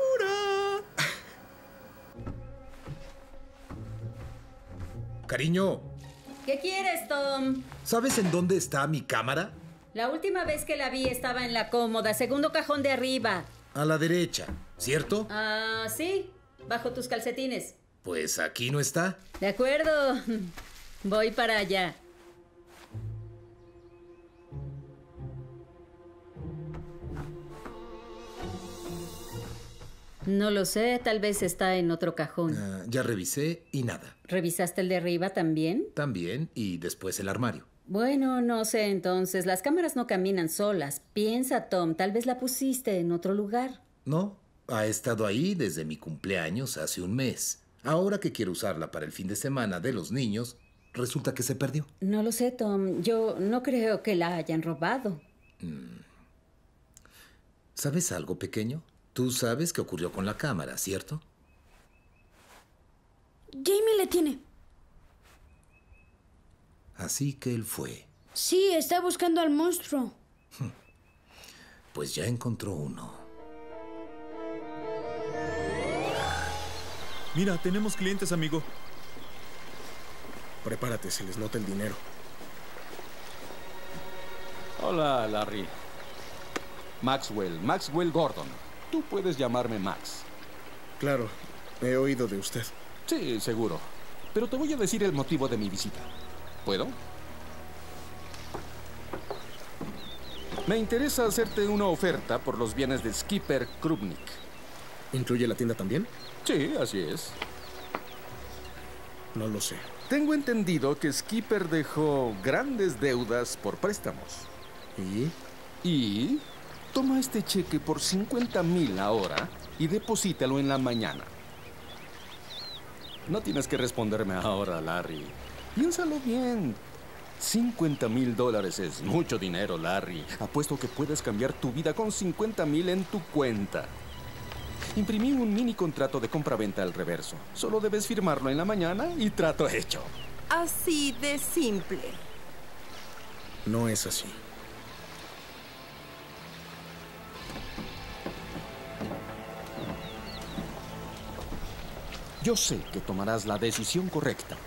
Cariño, ¿Qué quieres, Tom? ¿sabes en dónde está mi cámara? La última vez que la vi estaba en la cómoda, segundo cajón de arriba. A la derecha, ¿cierto? Ah, sí, bajo tus calcetines. Pues aquí no está. De acuerdo. Voy para allá. No lo sé, tal vez está en otro cajón. Ah, ya revisé y nada. ¿Revisaste el de arriba también? También, y después el armario. Bueno, no sé entonces. Las cámaras no caminan solas. Piensa, Tom, tal vez la pusiste en otro lugar. No, ha estado ahí desde mi cumpleaños hace un mes. Ahora que quiero usarla para el fin de semana de los niños, resulta que se perdió. No lo sé, Tom. Yo no creo que la hayan robado. Mm. ¿Sabes algo, pequeño? Tú sabes qué ocurrió con la cámara, ¿cierto? Jamie le tiene. Así que él fue. Sí, está buscando al monstruo. Pues ya encontró uno. Mira, tenemos clientes, amigo. Prepárate, se les nota el dinero. Hola, Larry. Maxwell, Maxwell Gordon. Tú puedes llamarme Max. Claro, he oído de usted. Sí, seguro. Pero te voy a decir el motivo de mi visita. ¿Puedo? Me interesa hacerte una oferta por los bienes de Skipper Krupnik. ¿Incluye la tienda también? Sí, así es. No lo sé. Tengo entendido que Skipper dejó grandes deudas por préstamos. ¿Y? Y toma este cheque por cincuenta mil ahora y deposítalo en la mañana. No tienes que responderme ahora, Larry. Piénsalo bien. cincuenta mil dólares es mucho dinero, Larry. Apuesto que puedes cambiar tu vida con cincuenta mil en tu cuenta. Imprimí un mini contrato de compraventa al reverso. Solo debes firmarlo en la mañana y trato hecho. Así de simple. No es así. Yo sé que tomarás la decisión correcta.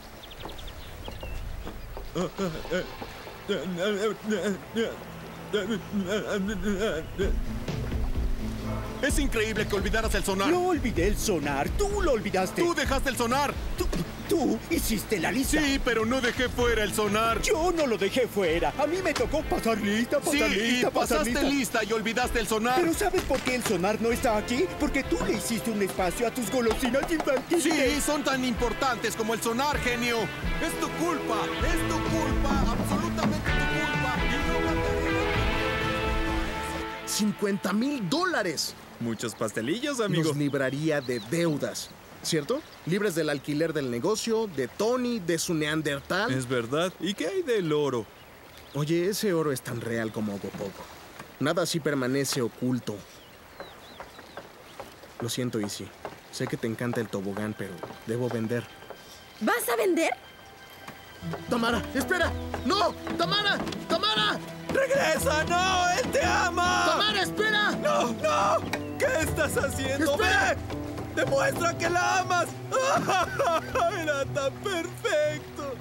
Es increíble que olvidaras el sonar. No olvidé el sonar. Tú lo olvidaste. Tú dejaste el sonar. Tú, tú hiciste la lista. Sí, pero no dejé fuera el sonar. Yo no lo dejé fuera. A mí me tocó pasar lista, pasar sí, lista, y pasar pasaste lista. lista y olvidaste el sonar. Pero ¿sabes por qué el sonar no está aquí? Porque tú le hiciste un espacio a tus golosinas infantiles. Sí, son tan importantes como el sonar, genio. Es tu culpa, es tu culpa, absolutamente tu culpa. Y no cantaré. ¡cincuenta mil dólares! Muchos pastelillos, amigo. Nos libraría de deudas, ¿cierto? Libres del alquiler del negocio, de Tony, de su neandertal. Es verdad. ¿Y qué hay del oro? Oye, ese oro es tan real como Gopoco. Nada así permanece oculto. Lo siento, Izzy. Sé que te encanta el tobogán, pero debo vender. ¿Vas a vender? ¡Tamara! ¡Espera! ¡No! ¡Tamara! ¡Tamara! ¡Regresa! ¡No! ¡Él te ama! ¡Tamara, espera! ¡No! ¡No! ¿Qué estás haciendo? ¡Espera! ¡Ve! ¡Demuestra que la amas! ¡Era tan perfecto!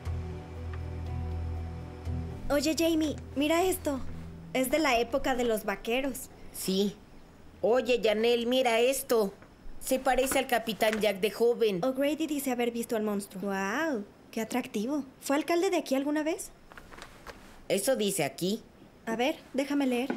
Oye, Jamie, mira esto. Es de la época de los vaqueros. Sí. Oye, Janelle, mira esto. Se parece al Capitán Jack de joven. O'Grady dice haber visto al monstruo. ¡Wow! ¡Qué atractivo! ¿Fue alcalde de aquí alguna vez? Eso dice aquí. A ver, déjame leer.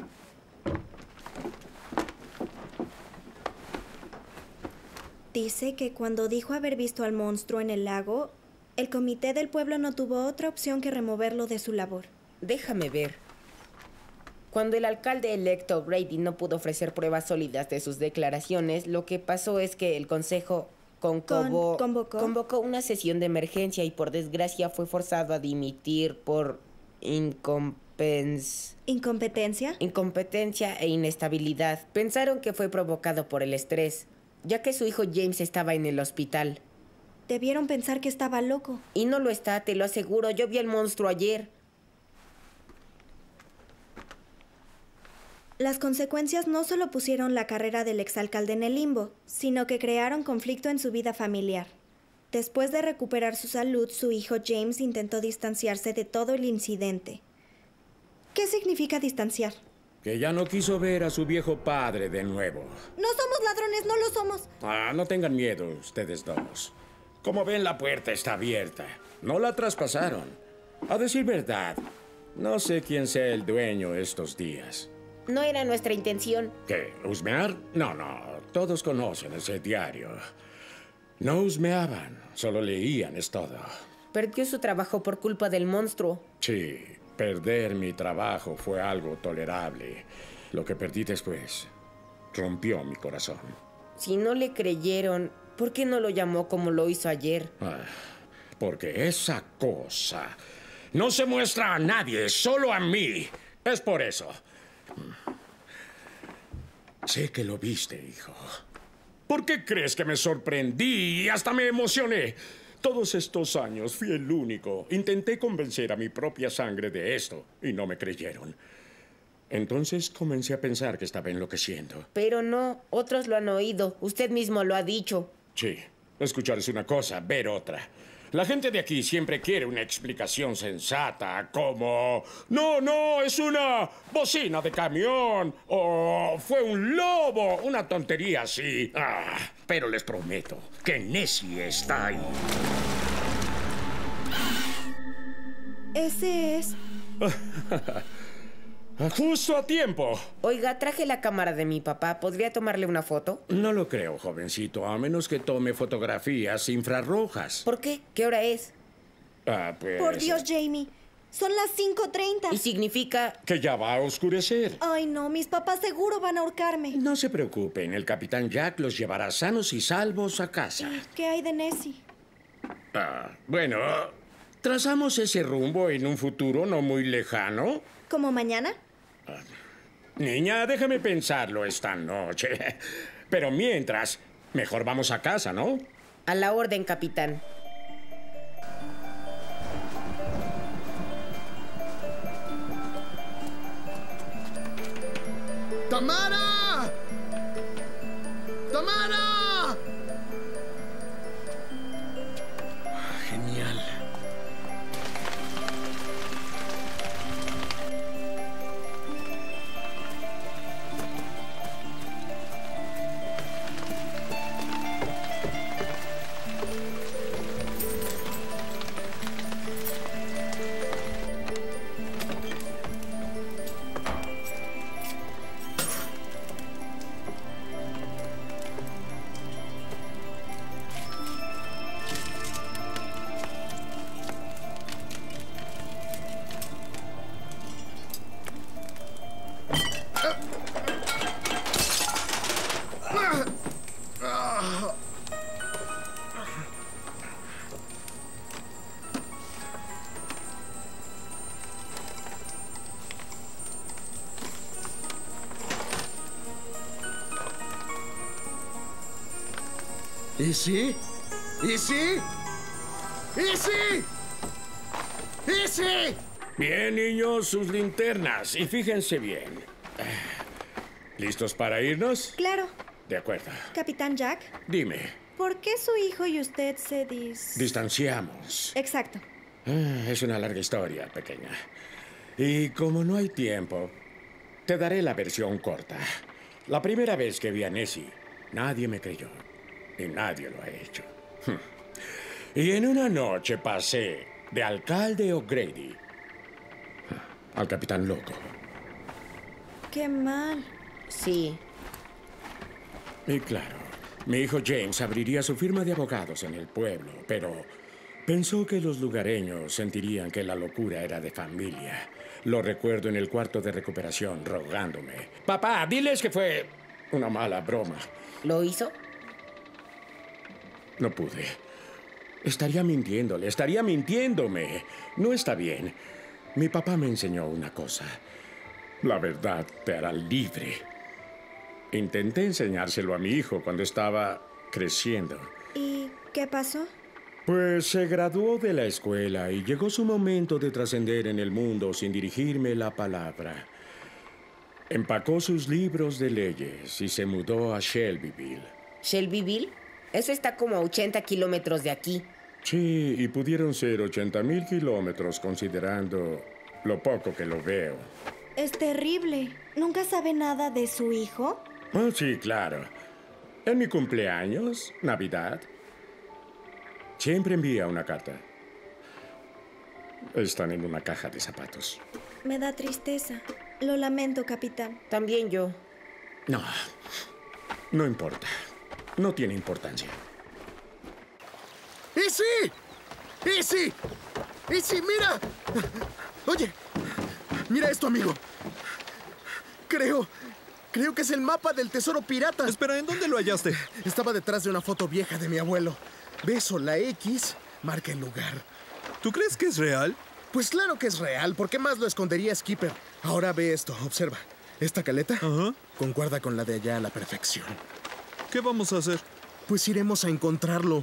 Dice que cuando dijo haber visto al monstruo en el lago, el comité del pueblo no tuvo otra opción que removerlo de su labor. Déjame ver. Cuando el alcalde electo Brady no pudo ofrecer pruebas sólidas de sus declaraciones, lo que pasó es que el consejo concobó- Con- convocó. convocó una sesión de emergencia y por desgracia fue forzado a dimitir por incompens... ¿Incompetencia? Incompetencia e inestabilidad. Pensaron que fue provocado por el estrés, ya que su hijo James estaba en el hospital. Debieron pensar que estaba loco. Y no lo está, te lo aseguro. Yo vi al monstruo ayer. Las consecuencias no solo pusieron la carrera del exalcalde en el limbo, sino que crearon conflicto en su vida familiar. Después de recuperar su salud, su hijo James intentó distanciarse de todo el incidente. ¿Qué significa distanciar? Que ya no quiso ver a su viejo padre de nuevo. No somos ladrones, no lo somos. Ah, no tengan miedo ustedes dos. Como ven, la puerta está abierta. No la traspasaron. A decir verdad, no sé quién sea el dueño estos días. No era nuestra intención. ¿Qué? ¿Husmear? No, no. Todos conocen ese diario. No husmeaban, solo leían, es todo. Perdió su trabajo por culpa del monstruo. Sí, perder mi trabajo fue algo tolerable. Lo que perdí después rompió mi corazón. Si no le creyeron, ¿por qué no lo llamó como lo hizo ayer? Ah, porque esa cosa no se muestra a nadie, solo a mí. Es por eso. Sé que lo viste, hijo. ¿Por qué crees que me sorprendí y hasta me emocioné? Todos estos años fui el único. Intenté convencer a mi propia sangre de esto y no me creyeron. Entonces comencé a pensar que estaba enloqueciendo. Pero no, otros lo han oído. Usted mismo lo ha dicho. Sí, escuchar es una cosa, ver otra. La gente de aquí siempre quiere una explicación sensata, como... No, no, es una bocina de camión. O fue un lobo. Una tontería así. Ah, pero les prometo que Nessie está ahí. Ese es... Justo a tiempo. Oiga, traje la cámara de mi papá. ¿Podría tomarle una foto? No lo creo, jovencito, a menos que tome fotografías infrarrojas. ¿Por qué? ¿Qué hora es? Ah, pues... Por Dios, Jamie. Son las cinco treinta. ¿Y significa? Que ya va a oscurecer. Ay, no, mis papás seguro van a ahorcarme. No se preocupen, el capitán Jack los llevará sanos y salvos a casa. ¿Qué hay de Nessie? Ah, bueno, trazamos ese rumbo en un futuro no muy lejano. ¿Como mañana? Niña, déjame pensarlo esta noche. Pero mientras, mejor vamos a casa, ¿no? A la orden, capitán. ¡Tamara! ¡Tamara! Genial. ¿Y sí? ¿Y sí? ¿Y sí? ¿Y sí? Bien, niños, sus linternas. Y fíjense bien. ¿Listos para irnos? Claro. De acuerdo. Capitán Jack, Dime, ¿por qué su hijo y usted se dis... distanciamos. Exacto. Ah, es una larga historia, pequeña. Y como no hay tiempo, te daré la versión corta. La primera vez que vi a Nessie, nadie me creyó. Y nadie lo ha hecho. Y en una noche pasé de alcalde O'Grady al capitán loco. Qué mal. Sí. Y claro, mi hijo James abriría su firma de abogados en el pueblo, pero pensó que los lugareños sentirían que la locura era de familia. Lo recuerdo en el cuarto de recuperación rogándome. Papá, diles que fue una mala broma. ¿Lo hizo? No pude. Estaría mintiéndole, estaría mintiéndome. No está bien. Mi papá me enseñó una cosa. La verdad te hará libre. Intenté enseñárselo a mi hijo cuando estaba creciendo. ¿Y qué pasó? Pues se graduó de la escuela y llegó su momento de trascender en el mundo sin dirigirme la palabra. Empacó sus libros de leyes y se mudó a Shelbyville. ¿Shelbyville? Eso está como a ochenta kilómetros de aquí. Sí, y pudieron ser ochenta mil kilómetros considerando lo poco que lo veo. Es terrible. ¿Nunca sabe nada de su hijo? Oh, sí, claro. En mi cumpleaños, Navidad, siempre envía una carta. Están en una caja de zapatos. Me da tristeza. Lo lamento, capitán. También yo. No, no importa. No tiene importancia. ¡Y sí! ¡Y sí! ¡Y sí, mira! Oye, mira esto, amigo. Creo... Creo que es el mapa del tesoro pirata. Espera, ¿en dónde lo hallaste? Estaba detrás de una foto vieja de mi abuelo. Beso, la X marca el lugar. ¿Tú crees que es real? Pues claro que es real. ¿Por qué más lo escondería Skipper? Ahora ve esto, observa. Esta caleta Ajá. concuerda con la de allá a la perfección. ¿Qué vamos a hacer? Pues iremos a encontrarlo.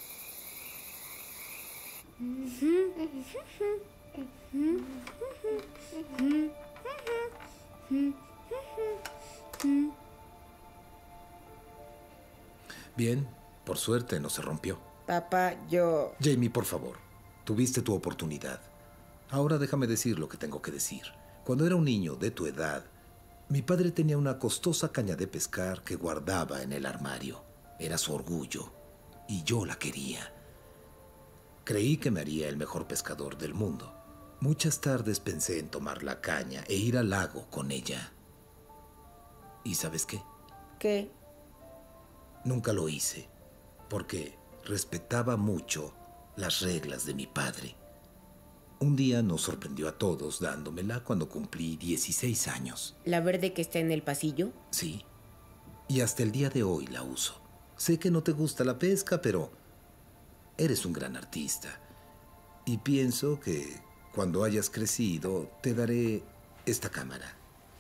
Bien, por suerte no se rompió. Papá, yo... Jamie, por favor, tuviste tu oportunidad. Ahora déjame decir lo que tengo que decir. Cuando era un niño de tu edad, mi padre tenía una costosa caña de pescar que guardaba en el armario. Era su orgullo, y yo la quería. Creí que me haría el mejor pescador del mundo. Muchas tardes pensé en tomar la caña e ir al lago con ella. ¿Y sabes qué? ¿Qué? Nunca lo hice, porque respetaba mucho las reglas de mi padre. Un día nos sorprendió a todos dándomela cuando cumplí dieciséis años. ¿La verde que está en el pasillo? Sí. Y hasta el día de hoy la uso. Sé que no te gusta la pesca, pero eres un gran artista. Y pienso que cuando hayas crecido te daré esta cámara.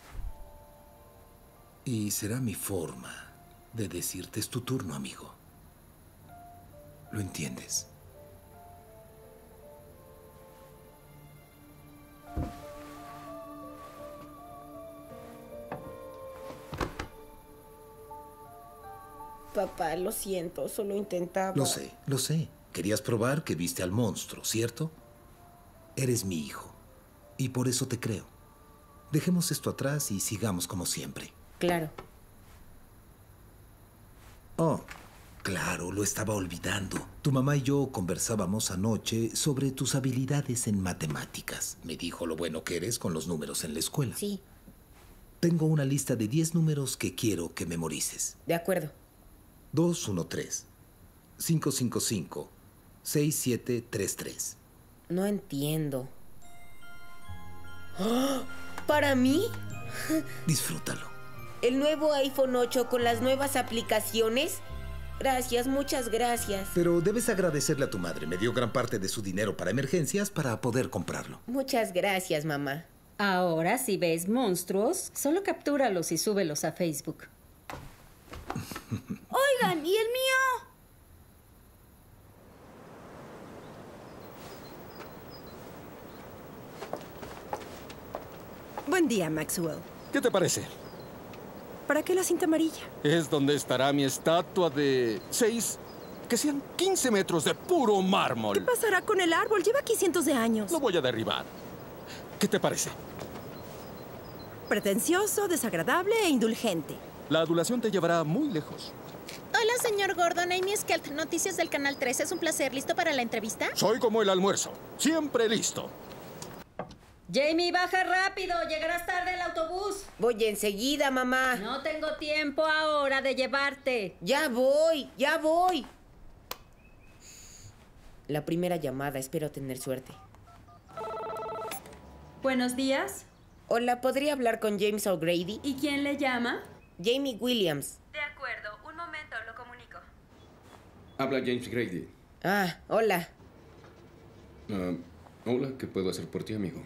Y será mi forma de decirte es tu turno, amigo. ¿Lo entiendes? Papá, lo siento, solo intentaba... Lo sé, lo sé. Querías probar que viste al monstruo, ¿cierto? Eres mi hijo, y por eso te creo. Dejemos esto atrás y sigamos como siempre. Claro. Oh, claro, lo estaba olvidando. Tu mamá y yo conversábamos anoche sobre tus habilidades en matemáticas. Me dijo lo bueno que eres con los números en la escuela. Sí. Tengo una lista de diez números que quiero que memorices. De acuerdo. dos uno tres, cinco cinco cinco, seis siete tres tres. No entiendo. ¡Oh! ¿Para mí? Disfrútalo. ¿El nuevo iPhone ocho con las nuevas aplicaciones? Gracias, muchas gracias. Pero debes agradecerle a tu madre. Me dio gran parte de su dinero para emergencias para poder comprarlo. Muchas gracias, mamá. Ahora, si ves monstruos, solo captúralos y súbelos a Facebook. Oigan, ¿y el mío? Buen día, Maxwell. ¿Qué te parece? ¿Para qué la cinta amarilla? Es donde estará mi estatua de seis, que sean quince metros de puro mármol. ¿Qué pasará con el árbol? Lleva aquí cientos de años. Lo voy a derribar. ¿Qué te parece? Pretencioso, desagradable e indulgente. La adulación te llevará muy lejos. Hola, señor Gordon. Amy Skelt, Noticias del Canal trece. Es un placer. ¿Listo para la entrevista? Soy como el almuerzo. Siempre listo. Jamie, baja rápido. Llegarás tarde al autobús. Voy enseguida, mamá. No tengo tiempo ahora de llevarte. Ya voy, ya voy. La primera llamada. Espero tener suerte. Buenos días. Hola, ¿podría hablar con James O'Grady? ¿Y quién le llama? Jamie Williams. De acuerdo. Un momento, lo comunico. Habla James Grady. Ah, hola. Uh, hola, ¿qué puedo hacer por ti, amigo?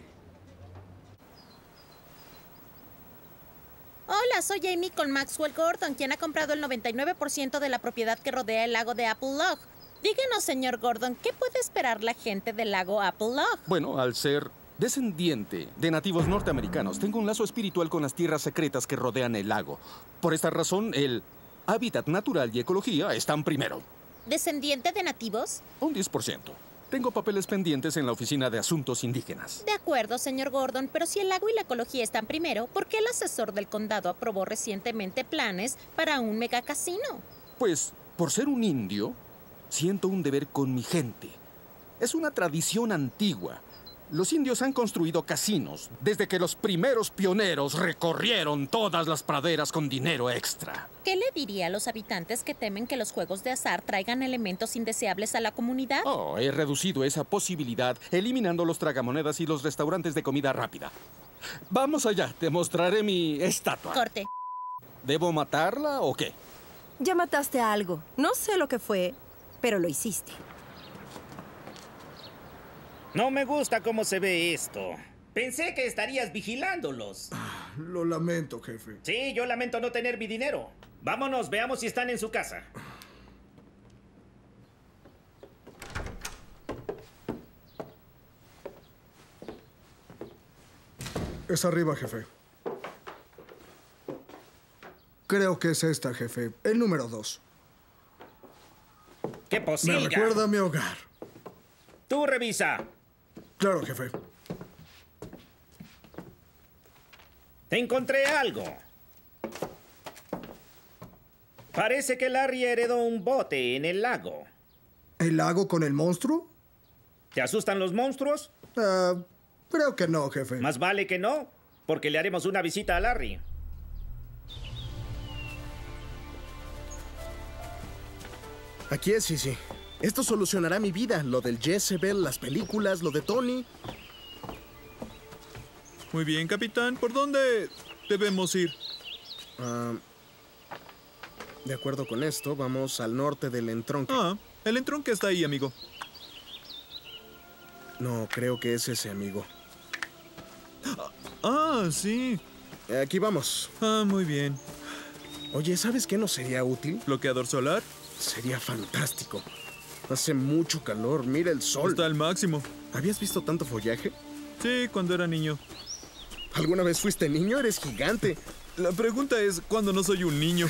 Hola, soy Amy con Maxwell Gordon, quien ha comprado el noventa y nueve por ciento de la propiedad que rodea el lago de Apple Log. Díganos, señor Gordon, ¿qué puede esperar la gente del lago Apple Log? Bueno, al ser descendiente de nativos norteamericanos, tengo un lazo espiritual con las tierras secretas que rodean el lago. Por esta razón, el hábitat natural y ecología están primero. ¿Descendiente de nativos? Un diez por ciento. Tengo papeles pendientes en la Oficina de Asuntos Indígenas. De acuerdo, señor Gordon, pero si el lago y la ecología están primero, ¿por qué el asesor del condado aprobó recientemente planes para un megacasino? Pues, por ser un indio, siento un deber con mi gente. Es una tradición antigua. Los indios han construido casinos desde que los primeros pioneros recorrieron todas las praderas con dinero extra. ¿Qué le diría a los habitantes que temen que los juegos de azar traigan elementos indeseables a la comunidad? Oh, he reducido esa posibilidad eliminando los tragamonedas y los restaurantes de comida rápida. Vamos allá, te mostraré mi estatua. Corte. ¿Debo matarla o qué? Ya mataste a algo. No sé lo que fue, pero lo hiciste. No me gusta cómo se ve esto. Pensé que estarías vigilándolos. Lo lamento, jefe. Sí, yo lamento no tener mi dinero. Vámonos, veamos si están en su casa. Es arriba, jefe. Creo que es esta, jefe. El número dos. ¡Qué posible! Me recuerda a mi hogar. Tú revisa. Claro, jefe. Te encontré algo. Parece que Larry heredó un bote en el lago. ¿El lago con el monstruo? ¿Te asustan los monstruos? Uh, Creo que no, jefe. Más vale que no, porque le haremos una visita a Larry. Aquí es, sí, sí. Esto solucionará mi vida. Lo del Jezebel, las películas, lo de Tony. Muy bien, capitán. ¿Por dónde debemos ir? Uh, de acuerdo con esto, vamos al norte del entronque. Ah, el entronque está ahí, amigo. No, creo que es ese, amigo. Ah, sí. Aquí vamos. Ah, muy bien. Oye, ¿sabes qué nos sería útil? ¿Bloqueador solar? Sería fantástico. Hace mucho calor, mira el sol. Está al máximo. ¿Habías visto tanto follaje? Sí, cuando era niño. ¿Alguna vez fuiste niño? Eres gigante. La pregunta es, ¿cuándo no soy un niño?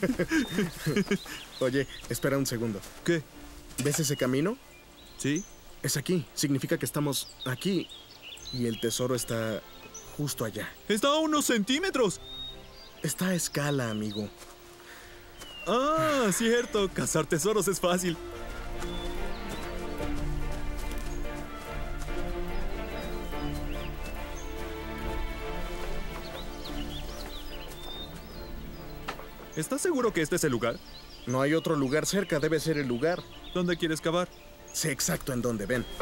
Oye, espera un segundo. ¿Qué? ¿Ves ese camino? Sí. Es aquí. Significa que estamos aquí. Y el tesoro está justo allá. ¡Está a unos centímetros! Está a escala, amigo. Ah, cierto. Cazar tesoros es fácil. ¿Estás seguro que este es el lugar? No hay otro lugar cerca, debe ser el lugar. ¿Dónde quieres cavar? Sé exacto en dónde, ven.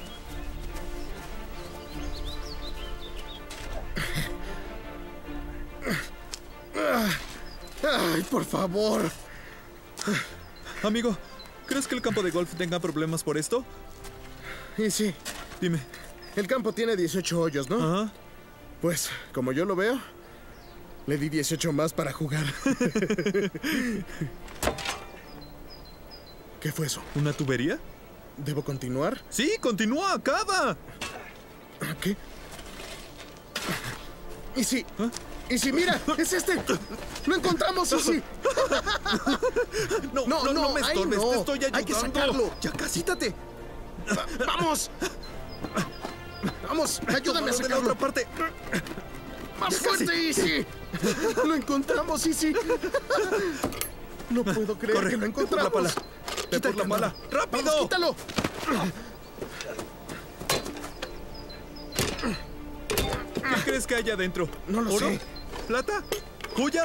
Ay, por favor. Amigo, ¿crees que el campo de golf tenga problemas por esto? Y sí. Dime. El campo tiene dieciocho hoyos, ¿no? Ajá. Pues, como yo lo veo, le di dieciocho más para jugar. ¿Qué fue eso? ¿Una tubería? ¿Debo continuar? Sí, continúa, acaba. ¿Qué? ¿Y si? ¿Ah? ¿Y si, mira? ¡Es este! ¡Lo encontramos, Izzy! No, no, no, no me estorbes, no. te estoy ayudando. Hay que sacarlo. Ya casi. ¡Quítate! Va- ¡Vamos! ¡Vamos! ¡Ayúdame a De la sacarlo! otra parte. ¡Más Ya fuerte, casi. Izzy! ¡Lo encontramos, Izzy! No puedo creer Corre, que lo ve por encontramos. la pala. Ve Quita por la el pala. candado. ¡Rápido! ¡Vamos, quítalo! ¿Qué crees que hay adentro? No lo ¿Oro? sé. ¿Plata? ¿Joyas?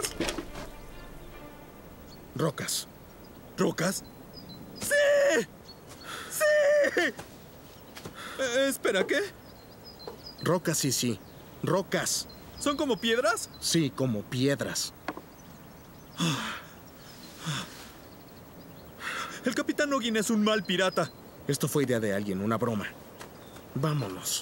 Rocas. ¿Rocas? ¡Sí! ¡Sí! Eh, espera, ¿qué? Rocas, Izzy. Rocas. ¿Son como piedras? Sí, como piedras. El capitán Noggin es un mal pirata. Esto fue idea de alguien, una broma. Vámonos.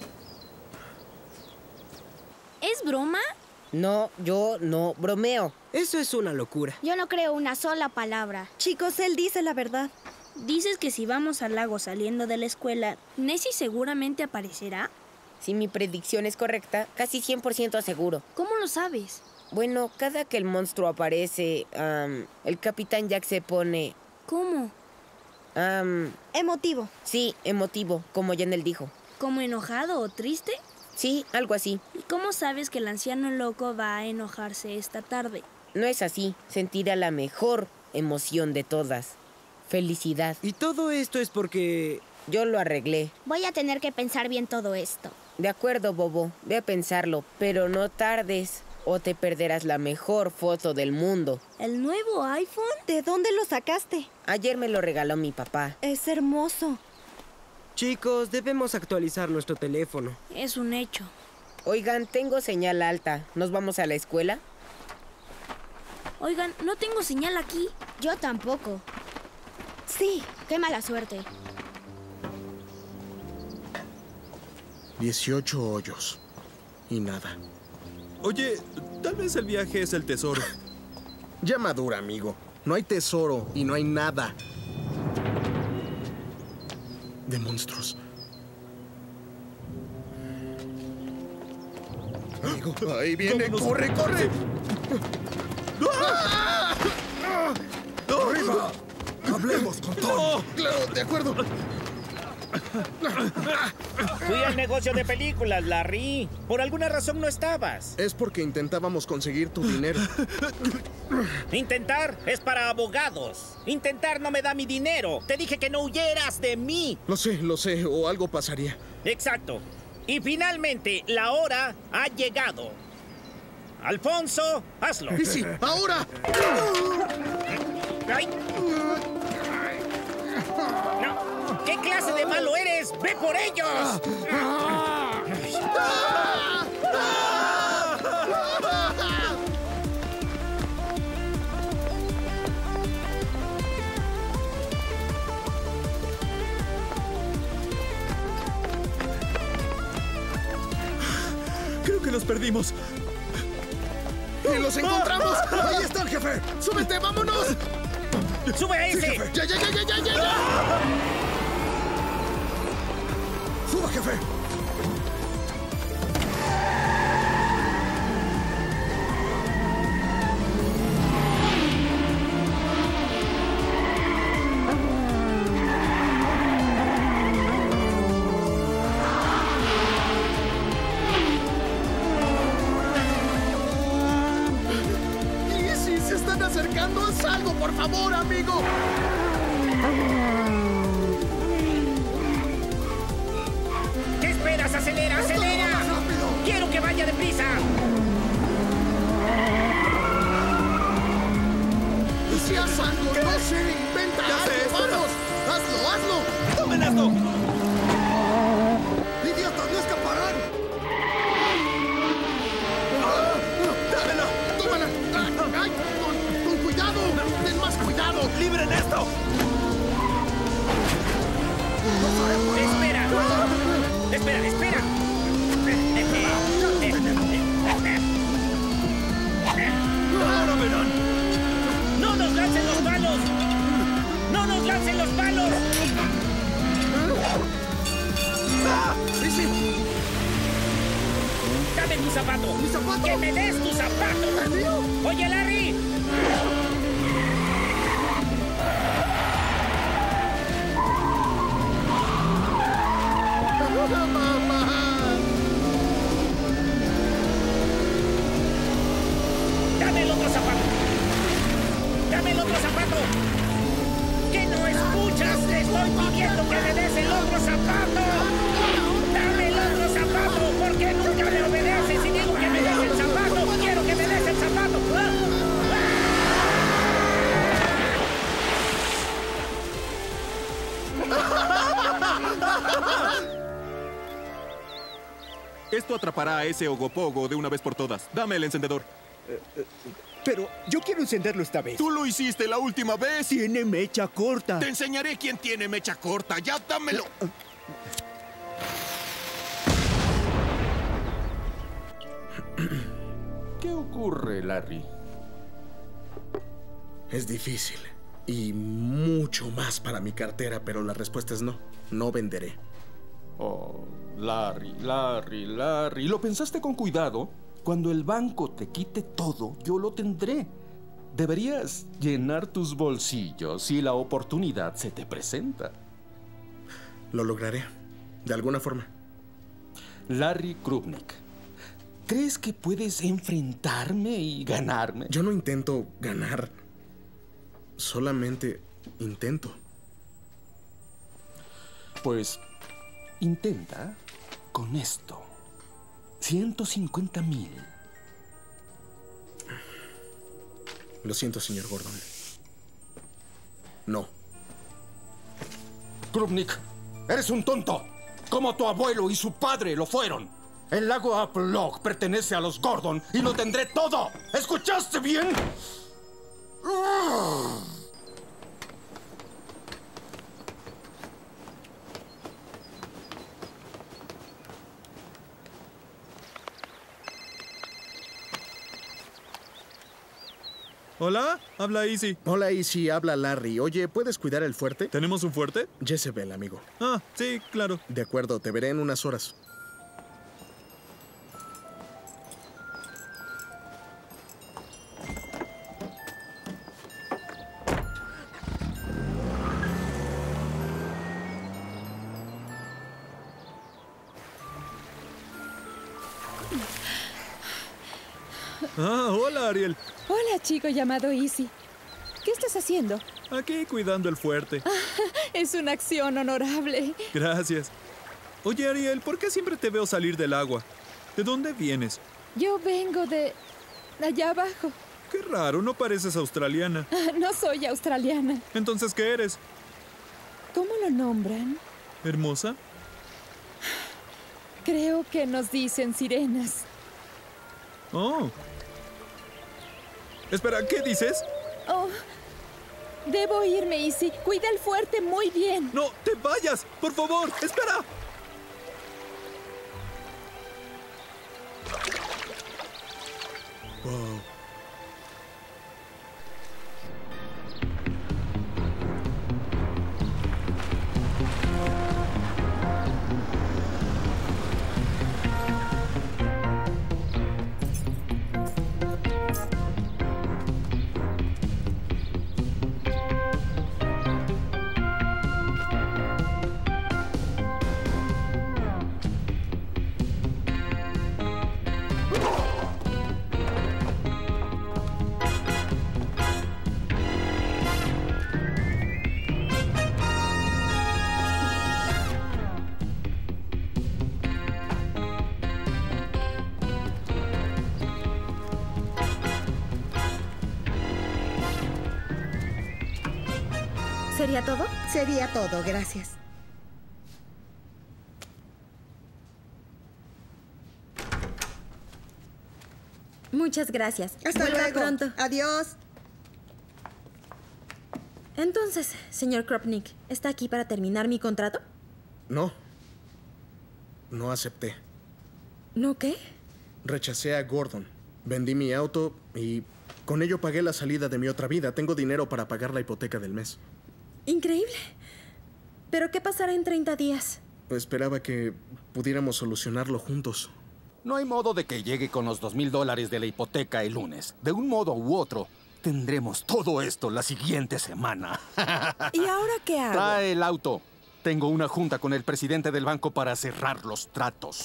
¿Es broma? No, yo no bromeo. Eso es una locura. Yo no creo una sola palabra. Chicos, él dice la verdad. Dices que si vamos al lago saliendo de la escuela, Nessie seguramente aparecerá. Si mi predicción es correcta, casi cien por ciento seguro. ¿Cómo lo sabes? Bueno, cada que el monstruo aparece, am, el capitán Jack se pone... ¿Cómo? am, Emotivo. sí, emotivo, como Janel dijo. ¿Como enojado o triste? Sí, algo así. ¿Y cómo sabes que el anciano loco va a enojarse esta tarde? No es así. Sentirá la mejor emoción de todas. Felicidad. Y todo esto es porque... Yo lo arreglé. Voy a tener que pensar bien todo esto. De acuerdo, Bobo. Ve a pensarlo, pero no tardes o te perderás la mejor foto del mundo. ¿El nuevo iPhone? ¿De dónde lo sacaste? Ayer me lo regaló mi papá. Es hermoso. Chicos, debemos actualizar nuestro teléfono. Es un hecho. Oigan, tengo señal alta. ¿Nos vamos a la escuela? Oigan, no tengo señal aquí. Yo tampoco. Sí. Qué mala suerte. dieciocho hoyos. Y nada. Oye, tal vez el viaje es el tesoro. Ya madura, amigo. No hay tesoro y no hay nada. De monstruos. Amigo, ahí viene. Vámonos. ¡Corre, corre! ¡Ah! ¡Arriba! ¡Hablemos con Tony! Claro, de acuerdo. Fui al negocio de películas, Larry. Por alguna razón no estabas. Es porque intentábamos conseguir tu dinero. Intentar es para abogados. Intentar no me da mi dinero. Te dije que no huyeras de mí. Lo sé, lo sé, o algo pasaría. Exacto. Y finalmente, la hora ha llegado. Alfonso, hazlo. Y sí, ahora. Ay. No. ¿Qué clase de malo eres? ¡Ve por ellos! Creo que los perdimos. ¡Y los encontramos! ¡Ahí está el jefe! ¡Súbete, vámonos! ¡Sube a ese! Sí, jefe. ¡Ya, ya, ya, ya, ya, ya! ¡Suba, jefe! Acercando, haz algo, por favor, amigo. ¿Qué esperas? ¡Acelera, acelera! ¡Quiero que vaya deprisa! ¿Y si haz algo? No sé, inventa algo, vamos. ¡Hazlo, hazlo! ¡Tomen esto! ¡Idiotas, no escaparán! ¡Dámelo! ¡Tómala! ¡Ay! ¡Cuidado! ¡Ten más cuidado! ¡Libren esto! ¡Espera! ¡Espera, espera! ¡Ahora verán! ¡No nos lancen los palos! ¡No nos lancen los palos! ¡Ah! ¡Sí, sí! ¡Dame tu zapato! ¿Mi zapato? ¡Que me des tu zapato! ¿El mío? ¡Oye, Larry! ¡Mamá! ¡Dame el otro zapato! ¡Dame el otro zapato! ¿Qué no escuchas? ¡Te estoy pidiendo que me des el otro zapato! ¡Dame el otro zapato! ¿Por qué nunca me obedeces? Si digo que me des el zapato, quiero que me des el zapato. Esto atrapará a ese Ogopogo de una vez por todas. Dame el encendedor. Eh, eh, pero yo quiero encenderlo esta vez. Tú lo hiciste la última vez. Tiene mecha corta. Te enseñaré quién tiene mecha corta. Ya dámelo. ¿Qué ocurre, Larry? Es difícil. Y mucho más para mi cartera, pero la respuesta es no. No venderé. Oh, Larry, Larry, Larry. ¿Lo pensaste con cuidado? Cuando el banco te quite todo, yo lo tendré. Deberías llenar tus bolsillos si la oportunidad se te presenta. Lo lograré. De alguna forma. Larry Krupnik, ¿crees que puedes enfrentarme y ganarme? Yo no intento ganar. Solamente intento. Pues intenta con esto. ciento cincuenta mil. Lo siento, señor Gordon. No. Krupnik, eres un tonto. Como tu abuelo y su padre lo fueron. El lago Apple Log pertenece a los Gordon y lo tendré todo. ¿Escuchaste bien? Hola, habla Easy. Hola, Easy, habla Larry. Oye, ¿puedes cuidar el fuerte? ¿Tenemos un fuerte? Jezebel, amigo. Ah, sí, claro. De acuerdo, te veré en unas horas. Ah, hola, Ariel. Hola, chico llamado Easy. ¿Qué estás haciendo? Aquí cuidando el fuerte. Es una acción honorable. Gracias. Oye, Ariel, ¿por qué siempre te veo salir del agua? ¿De dónde vienes? Yo vengo de allá abajo. Qué raro, no pareces australiana. No soy australiana. Entonces, ¿qué eres? ¿Cómo lo nombran? ¿Hermosa? Creo que nos dicen sirenas. Oh. Espera, ¿qué dices? Oh, debo irme, Izzy. Cuida el fuerte muy bien. No, te vayas, por favor, espera. Wow. ¿Sería todo? Sería todo, gracias. Muchas gracias. Hasta Vuelva luego. pronto. Adiós. Entonces, señor Kropnik, ¿está aquí para terminar mi contrato? No. No acepté. ¿No qué? Rechacé a Gordon. Vendí mi auto y con ello pagué la salida de mi otra vida. Tengo dinero para pagar la hipoteca del mes. Increíble. ¿Pero qué pasará en treinta días? Esperaba que pudiéramos solucionarlo juntos. No hay modo de que llegue con los dos mil dólares de la hipoteca el lunes. De un modo u otro, tendremos todo esto la siguiente semana. ¿Y ahora qué hago? Trae el auto. Tengo una junta con el presidente del banco para cerrar los tratos.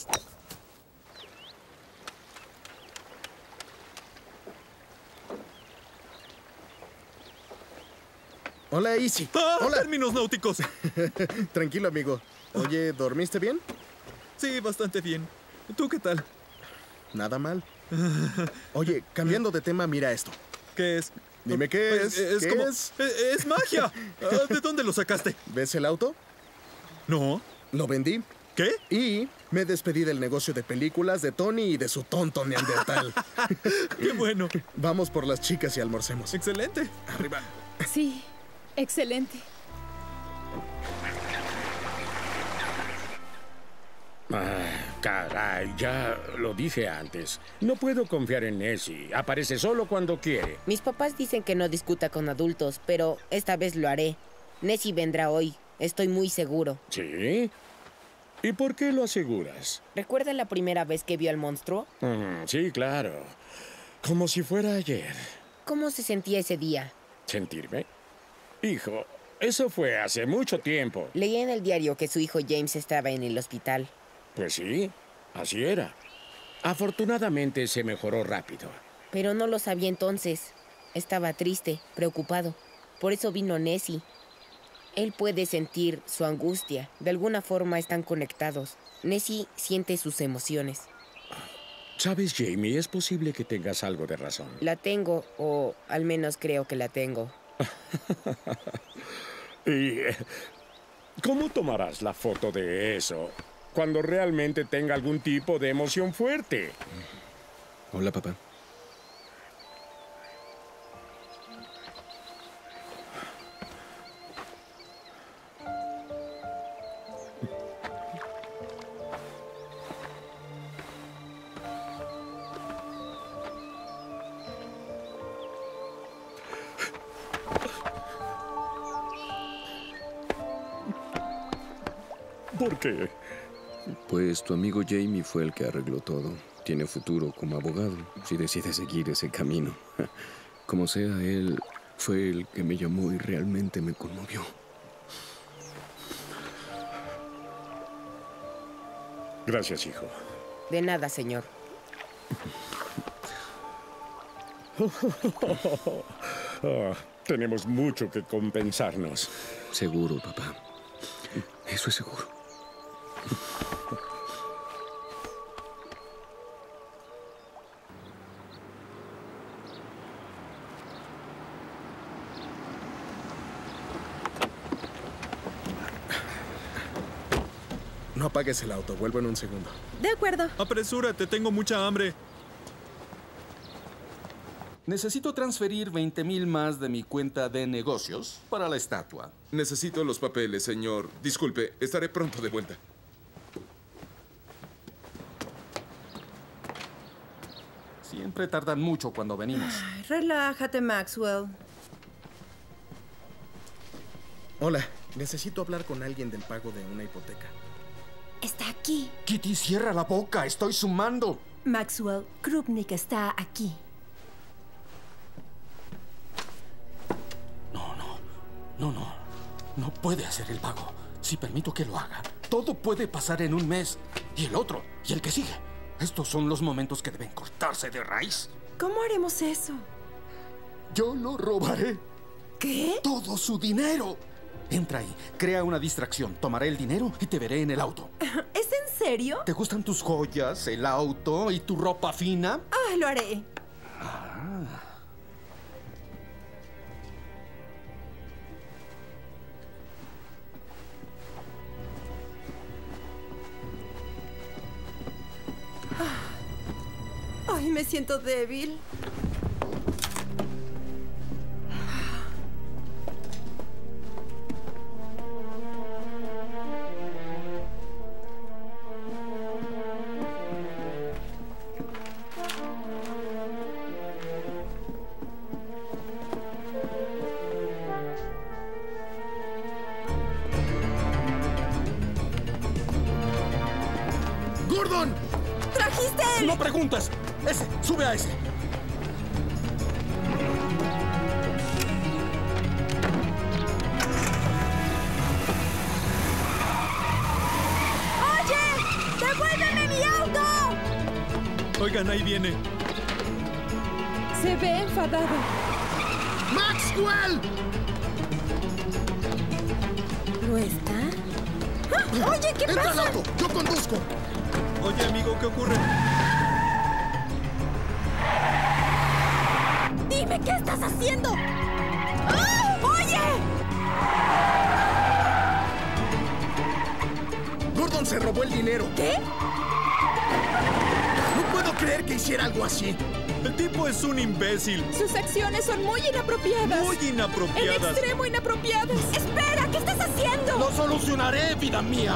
Hola, Izzy. ¡Ah! Hola. Términos náuticos. Tranquilo, amigo. Oye, ¿dormiste bien? Sí, bastante bien. ¿Tú qué tal? Nada mal. Oye, cambiando de tema, mira esto. ¿Qué es? Dime qué es. Es, es ¿Qué como... es? Es, es magia. ¿De dónde lo sacaste? ¿Ves el auto? No. Lo vendí. ¿Qué? Y me despedí del negocio de películas de Tony y de su tonto neandertal. ¡Qué bueno! Vamos por las chicas y almorcemos. Excelente. Arriba. Sí, excelente. Ah, caray, ya lo dije antes. No puedo confiar en Nessie. Aparece solo cuando quiere. Mis papás dicen que no discuta con adultos, pero esta vez lo haré. Nessie vendrá hoy. Estoy muy seguro. ¿Sí? ¿Y por qué lo aseguras? ¿Recuerda la primera vez que vio al monstruo? Mm, sí, claro. Como si fuera ayer. ¿Cómo se sentía ese día? ¿Sentirme? Hijo, eso fue hace mucho tiempo. Leí en el diario que su hijo James estaba en el hospital. Pues sí, así era. Afortunadamente se mejoró rápido. Pero no lo sabía entonces. Estaba triste, preocupado. Por eso vino Nessie. Él puede sentir su angustia. De alguna forma están conectados. Nessie siente sus emociones. ¿Sabes, Jamie? Es posible que tengas algo de razón. La tengo, o al menos creo que la tengo. ¿Y cómo tomarás la foto de eso cuando realmente tenga algún tipo de emoción fuerte? Hola, papá. ¿Por qué? Pues tu amigo Jamie fue el que arregló todo. Tiene futuro como abogado, si decide seguir ese camino. Como sea, él fue el que me llamó y realmente me conmovió. Gracias, hijo. De nada, señor. Oh, tenemos mucho que compensarnos. Seguro, papá. Eso es seguro. No apagues el auto, vuelvo en un segundo. De acuerdo. Apresúrate, tengo mucha hambre. Necesito transferir veinte mil más de mi cuenta de negocios para la estatua. Necesito los papeles, señor. Disculpe, estaré pronto de vuelta. Siempre tardan mucho cuando venimos. Ay, relájate, Maxwell. Hola, necesito hablar con alguien del pago de una hipoteca. Está aquí. Kitty, cierra la boca. Estoy sumando. Maxwell, Krupnik está aquí. No, no. No, no. No puede hacer el pago. Si permito que lo haga, todo puede pasar en un mes. Y el otro. Y el que sigue. Estos son los momentos que deben cortarse de raíz. ¿Cómo haremos eso? Yo lo robaré. ¿Qué? Todo su dinero. Entra ahí, crea una distracción, tomaré el dinero y te veré en el auto. ¿Es en serio? ¿Te gustan tus joyas, el auto y tu ropa fina? Ah, lo haré. Ah. Ay, me siento débil. ¡Gordon! ¡Trajiste él! ¡No preguntes! ¡Ese! ¡Sube a ese! ¡Oye! ¡Devuélveme mi auto! Oigan, ahí viene. Se ve enfadado. ¡Maxwell! ¿Lo está? ¡Ah! ¡Oye, qué Entra pasa! al auto, yo conduzco. Oye, amigo, ¿qué ocurre? ¡Dime qué estás haciendo! ¡Ah! ¡Oye! Gordon se robó el dinero. ¿Qué? No puedo creer que hiciera algo así. El tipo es un imbécil. Sus acciones son muy inapropiadas. Muy inapropiadas. En extremo inapropiadas. ¡Espera! ¿Qué estás haciendo? ¡Lo solucionaré, vida mía!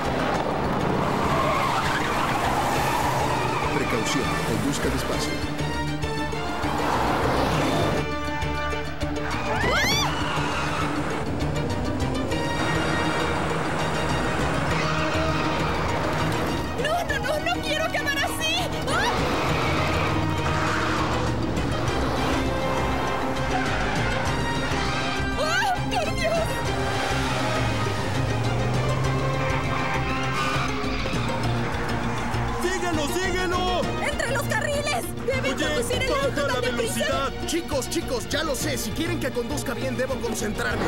Precaución, conduzca despacio. No, no, no, no quiero acabar así. ¡Ah! ¡Oh, por Dios! ¡Síguelo, síguelo! ¡Entre los carriles! ¡Debe conducir el auto ¡Baja la tan deprisa! velocidad! Chicos, chicos, ya lo sé. Si quieren que conduzca bien, debo concentrarme.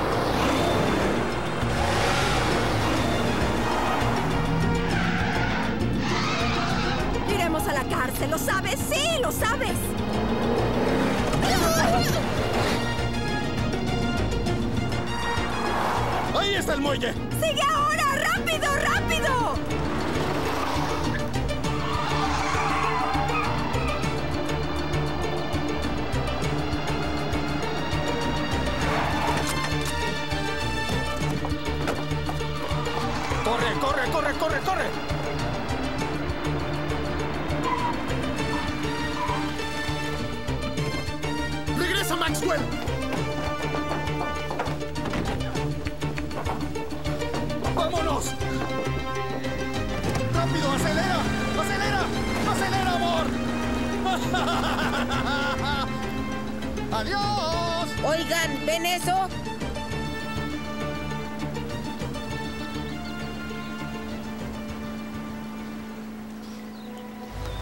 Iremos a la cárcel, ¿lo sabes? ¡Sí, lo sabes! ¡Ahí está el muelle! ¡Sigue ahora! ¡Rápido, rápido! ¡Corre, corre, corre, corre, corre! ¡Regresa, Maxwell! ¡Vámonos! ¡Rápido, acelera! ¡Acelera! ¡Acelera, amor! ¡Adiós! Oigan, ¿ven eso?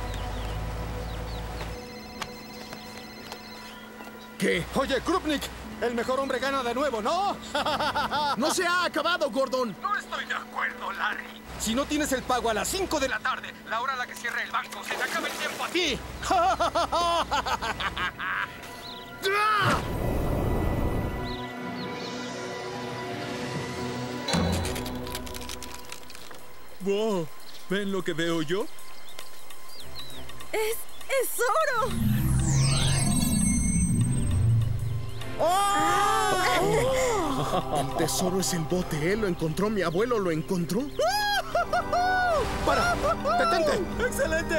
¿Qué? Oye, Krupnik, El mejor hombre gana de nuevo, ¿no? ¡No se ha acabado, Gordon! No estoy de acuerdo, Larry. Si no tienes el pago a las cinco de la tarde, la hora a la que cierra el banco, se te acaba el tiempo a ti. ¡Wow! ¿Ven lo que veo yo? ¡Es... es oro! ¡Oh! El tesoro es el bote. Él lo encontró, mi abuelo lo encontró. ¡Para! ¡Detente! ¡Excelente!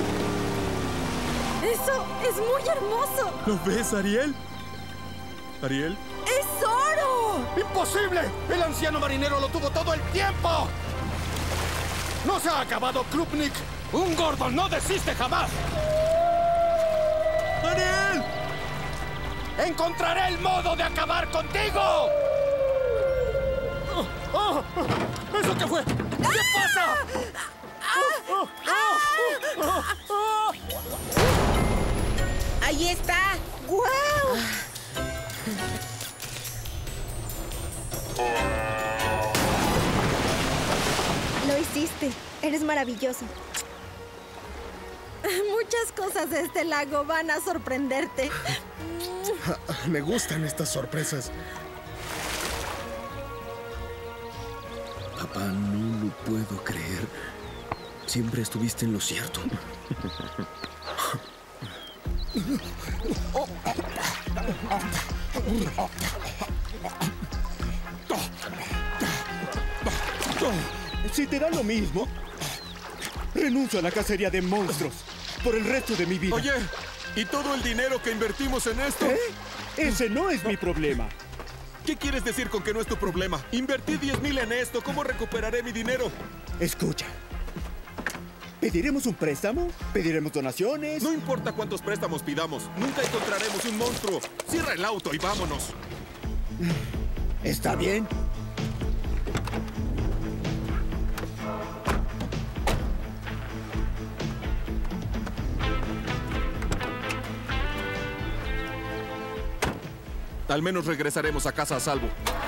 ¡Eso es muy hermoso! ¿Lo ves, Ariel? ¿Ariel? ¡Es oro! ¡Imposible! ¡El anciano marinero lo tuvo todo el tiempo! ¡No se ha acabado, Krupnik! ¡Un Gordon no desiste jamás! ¡Ariel! ¡Encontraré el modo de acabar contigo! Oh, oh, ¿Eso qué fue? ¿Qué pasa? Oh, oh, oh, oh. ¡Ahí está! ¡Guau! Lo hiciste. Eres maravilloso. Muchas cosas de este lago van a sorprenderte. Me gustan estas sorpresas. Papá, no lo puedo creer. Siempre estuviste en lo cierto. Si te da lo mismo, renuncio a la cacería de monstruos por el resto de mi vida. Oye, ¿y todo el dinero que invertimos en esto? ¿Eh? Ese no es mi problema. ¿Qué quieres decir con que no es tu problema? Invertí diez mil en esto. ¿Cómo recuperaré mi dinero? Escucha. ¿Pediremos un préstamo? ¿Pediremos donaciones? No importa cuántos préstamos pidamos. Nunca encontraremos un monstruo. Cierra el auto y vámonos. ¿Está bien? Al menos regresaremos a casa a salvo.